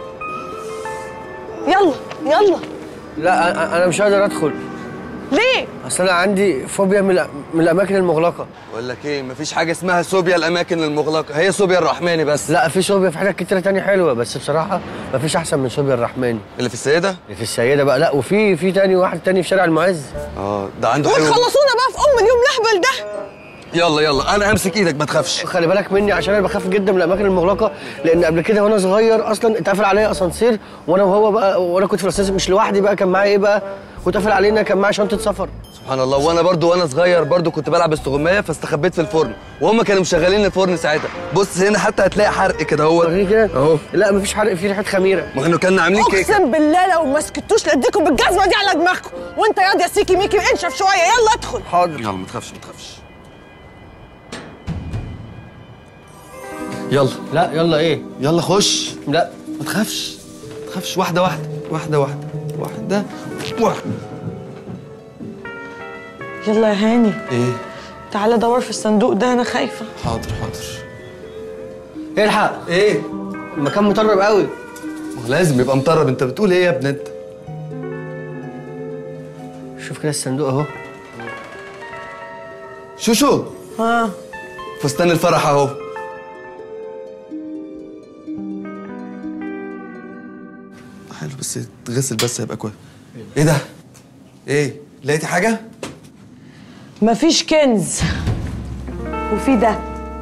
يلا يلا. لا انا مش قادر ادخل. ليه؟ اصل انا عندي فوبيا من الاماكن المغلقه. بقول لك ايه، مفيش حاجه اسمها صوبيا الاماكن المغلقه، هي صوبيا الرحماني بس. لا في صوبيا في حاجات كتيره تانية حلوه، بس بصراحه مفيش احسن من صوبيا الرحماني. اللي في السيده؟ اللي في السيده بقى. لا وفي تاني واحد تاني في شارع المعز. ده عنده حلو. وتخلصونا بقى في اليوم الاهبل ده. يلا يلا انا همسك ايدك ما تخافش. خلي بالك مني عشان انا بخاف جدا من الاماكن المغلقه، لان قبل كده وانا صغير اصلا اتقفل عليا اسانسير وانا وهو بقى، وانا كنت في الاسانسير مش لوحدي بقى، كان معايا ايه بقى، واتقفل علينا كان معايا شنطه سفر. سبحان الله. وانا برضو وانا صغير برضو كنت بلعب استغمايه فاستخبيت في الفرن وهم كانوا مشغلين الفرن ساعتها. بص هنا حتى هتلاقي حرق كده اهو. كده اهو. لا مفيش حرق، في ريحه خميره. ما احنا كنا عاملين كيكه. اقسم بالله لو ما سكتوش لاديكم بالجزمه دي على دماغكم. وانت ياض يا سيكي ميكي انشف شويه. يلا ادخل. حاضر. يلا ما تخافش ما تخافش. يلا. لا يلا ايه؟ يلا خش. لا ما تخافش ما تخافش. واحده واحده واحده واحده واحده واحده. يلا يا هاني. ايه؟ تعالى دور في الصندوق ده انا خايفه. حاضر حاضر. الحق. ايه؟ المكان مطرب قوي. ما لازم يبقى مطرب. انت بتقول ايه يا ابني انت؟ شوف كده الصندوق اهو. شوشو. ها. فستان الفرح اهو. حلو بس تغسل بس هيبقى كويس. ايه ده؟ ايه؟ لقيتي حاجة؟ مفيش كنز. وفي ده.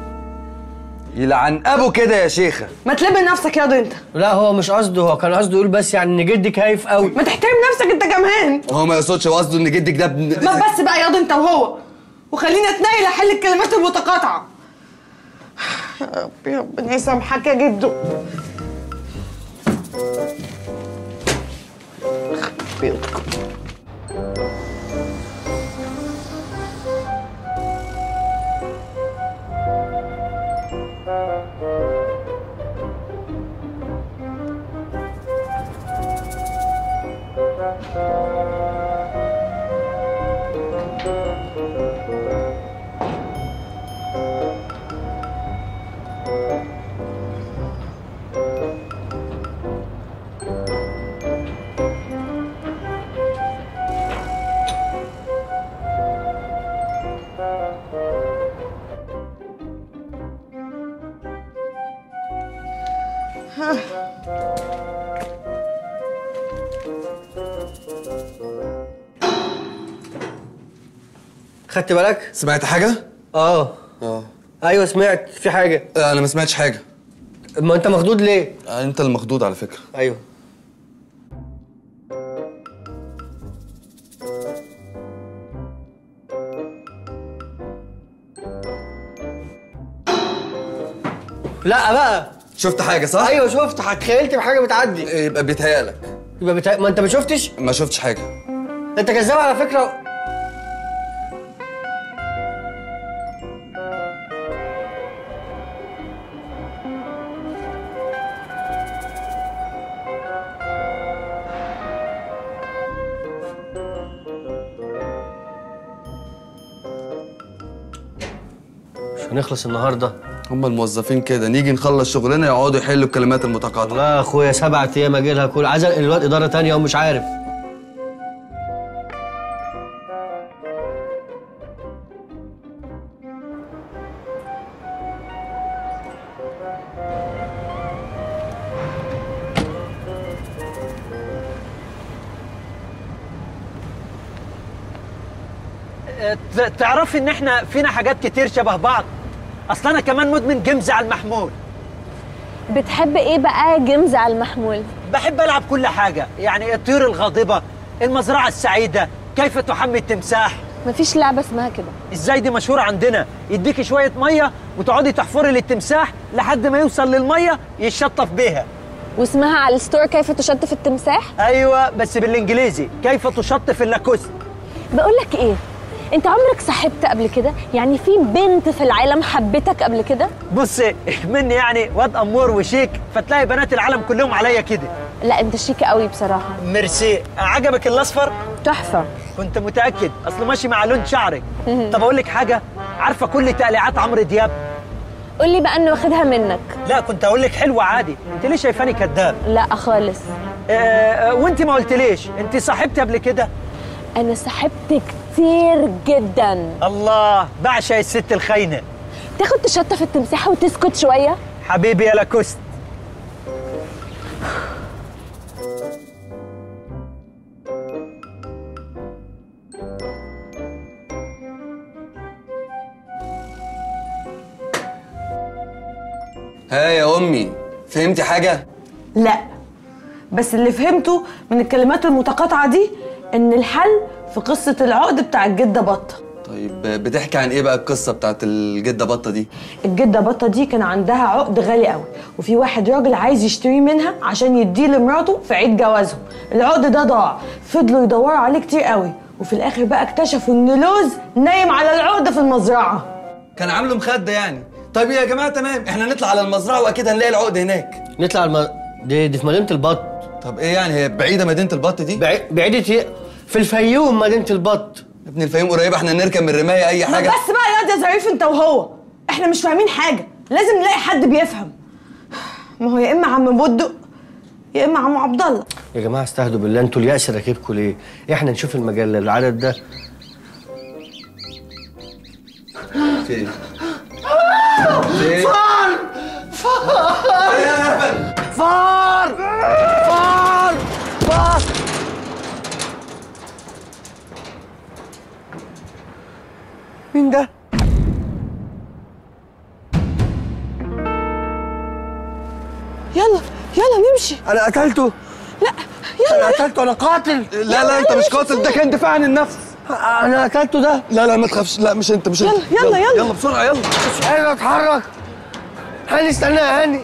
يلعن ابو كده يا شيخة. ما تلم نفسك ياض انت. لا هو مش قصده، هو كان قصده يقول بس يعني ان جدك هايف قوي. ما تحترم نفسك انت كمان. هو ما يقصدش، هو قصده ان جدك ده ما بس بقى ياض انت وهو. وخليني اتنيل احل الكلمات المتقاطعة. يا ربي ربنا يسامحك يا جدو. بيضكم. خدت بالك؟ سمعت حاجة؟ اه ايوه سمعت في حاجة. انا ما سمعتش حاجة. ما انت مخضوض ليه؟ انت المخضوض على فكرة. ايوه. لا بقى. شفت حاجة صح؟ ايوه شفت، تخيلت بحاجة بتعدي. يبقى بيتهيألك. ما انت ما شفتش؟ ما شفتش حاجة. انت كذاب على فكرة. هنخلص النهارده؟ هم الموظفين كده، نيجي نخلص شغلنا يقعدوا يحلوا الكلمات المتقاطعه. لا يا اخويا 7 ايام اجي لها كل عايز الواد اداره تانية ومش عارف. تعرفي ان احنا فينا حاجات كتير شبه بعض. اصل انا كمان مدمن جيمز على المحمول. بتحب ايه بقى جيمز على المحمول؟ بحب العب كل حاجه، يعني الطيور الغاضبه، المزرعه السعيده، كيف تحمي التمساح. مفيش لعبه اسمها كده. ازاي؟ دي مشهوره عندنا. يديكي شويه ميه وتقعدي تحفري للتمساح لحد ما يوصل للميه يشطف بيها. واسمها على الستور كيف تشطف التمساح؟ ايوه بس بالانجليزي، كيف تشطف اللاكوست. بقول لك ايه، انت عمرك صاحبت قبل كده؟ يعني في بنت في العالم حبتك قبل كده؟ بصي مني يعني واد امور وشيك، فتلاقي بنات العالم كلهم عليا كده. لا انت شيك قوي بصراحه. ميرسي. عجبك الاصفر؟ تحفه. كنت متاكد، اصله ماشي مع لون شعرك. طب اقول لك حاجه، عارفه كل تقليعات عمرو دياب؟ قول لي بقى انه واخدها منك. لا كنت اقول لك حلوه عادي، انت ليه شايفاني كذاب؟ لا خالص. وانت ما قلتليش انت صاحبتي قبل كده؟ انا صاحبت كتير جدا. الله، بعشق الست الخاينه. تاخد تشطف التمساحه وتسكت شويه؟ حبيبي يا لاكوست. ها يا امي، فهمتي حاجه؟ لا، بس اللي فهمته من الكلمات المتقاطعه دي ان الحل في قصه العقد بتاع الجده بطه. طيب بتحكي عن ايه بقى القصه بتاعت الجده بطه دي؟ الجده بطه دي كان عندها عقد غالي قوي، وفي واحد راجل عايز يشتريه منها عشان يديه لمراته في عيد جوازهم. العقد ده ضاع، فضلوا يدوروا عليه كتير قوي، وفي الاخر بقى اكتشفوا ان لوز نايم على العقد في المزرعه. كان عامله مخده يعني. طيب يا جماعه تمام، احنا نطلع على المزرعه واكيد هنلاقي العقد هناك. نطلع دي في مدينه البط. طب ايه يعني، هي بعيده مدينه البط دي؟ بعيده ايه؟ في الفيوم مدينه البط. يا ابني الفيوم قريبه، احنا نركب من الرمايه اي حاجه. بس بقى يا ظريف انت وهو، احنا مش فاهمين حاجه، لازم نلاقي حد بيفهم. ما هو يا اما عم بودق يا اما عم عبد الله. يا جماعه استهدوا بالله، انتوا اليأس راكبكم ليه؟ احنا نشوف المجله العدد ده. فين؟ فار فار فار فار فار. مين ده؟ يلا نمشي. انا قتلته. لا يلا. انا قتلته، انا قاتل. لا انت مش قاتل، ده كان دفاع عن النفس. انا قتلته ده. لا ما تخافش، لا مش انت مش انت. يلا بسرعه يلا. مش قادر اتحرك. هاني استنى يا هاني.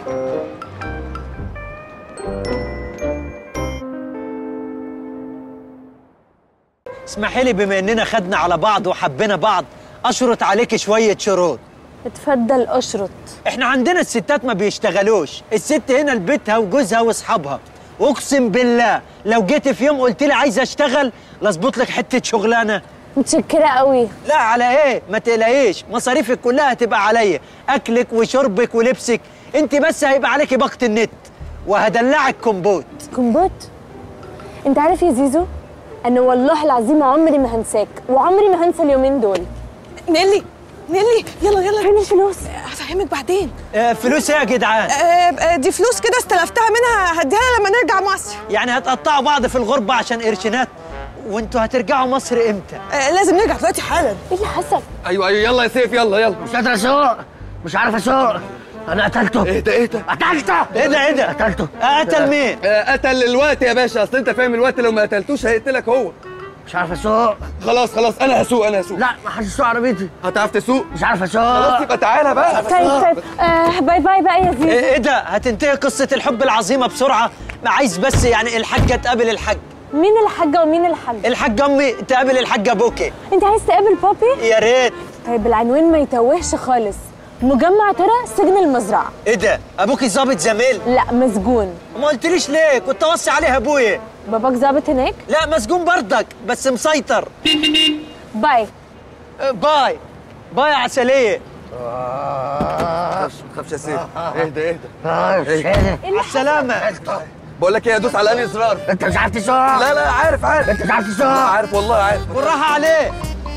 اسمحي لي، بما اننا خدنا على بعض وحبينا بعض، اشرط عليك شويه شروط. اتفضل اشرط. احنا عندنا الستات ما بيشتغلوش، الست هنا لبيتها وجوزها واصحابها. اقسم بالله لو جيت في يوم قلت لي عايزه اشتغل لاظبط لك حته شغلانه. متشكره قوي. لا على ايه، ما تقلقيش، مصاريفك كلها هتبقى عليا، اكلك وشربك ولبسك، انت بس هيبقى عليكي باقه النت وهدلعك كومبوت. كومبوت؟ انت عارف يا زيزو، انا والله العظيم عمري ما هنساك وعمري ما هنسى اليومين دول. نيلي يلا فين الفلوس؟ هفهمك بعدين. فلوس ايه يا جدعان؟ دي فلوس كده استلفتها منها، هديها لما نرجع مصر. يعني هتقطعوا بعض في الغربه عشان قرشينات؟ وانتوا هترجعوا مصر امتى؟ لازم نرجع دلوقتي حالا. ايه اللي حصل؟ ايوه يلا يا سيف يلا. مش قادر اسوق، مش عارف اسوق. انا قتلته. ايه ده قتلته. ايه ده قتلته. قتل مين؟ قتل الوقت يا باشا، اصل انت فاهم الوقت لو ما قتلتوش هيقتلك هو. مش عارف اسوق. خلاص انا هسوق. لا ما حدش يسوق عربيتي. هتعرف تسوق؟ مش عارف اسوق. خلاص يبقى تعالى بقى. طيب باي باي بقى يا زيزو. ايه ده، هتنتهي قصه الحب العظيمه بسرعه؟ ما عايز بس يعني الحاجه تقابل الحاج. مين الحاجه ومين الحاج؟ الحاجه امي تقابل الحاجه بوكي. انت عايز تقابل بابي؟ يا ريت. طيب العنوان ما يتوهش خالص، مجمع ترى سجن المزرعه. ايه ده، ابوكي ظابط زميل؟ لا مسجون. ما قلتليش ليه؟ كنت اوصي عليها ابويا. باباك ظابط هناك؟ لا مسجون بردك بس مسيطر. باي باي يا عسليه. ما تخافش يا سيف. اهدى اهدى. على السلامة. بقول لك ايه يا دوس على انهي زرار؟ انت مش عارف تسوق. لا لا عارف انت مش عارف تسوق. عارف والله عارف. بالراحة عليه.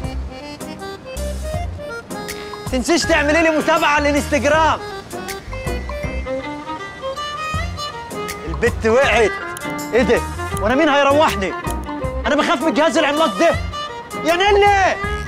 تنسيش تعملي لي متابعة على الانستجرام. البت وقعت. ايه ده؟ وانا مين هيروحني؟ انا بخاف من الجهاز العملاق ده. يا نيلي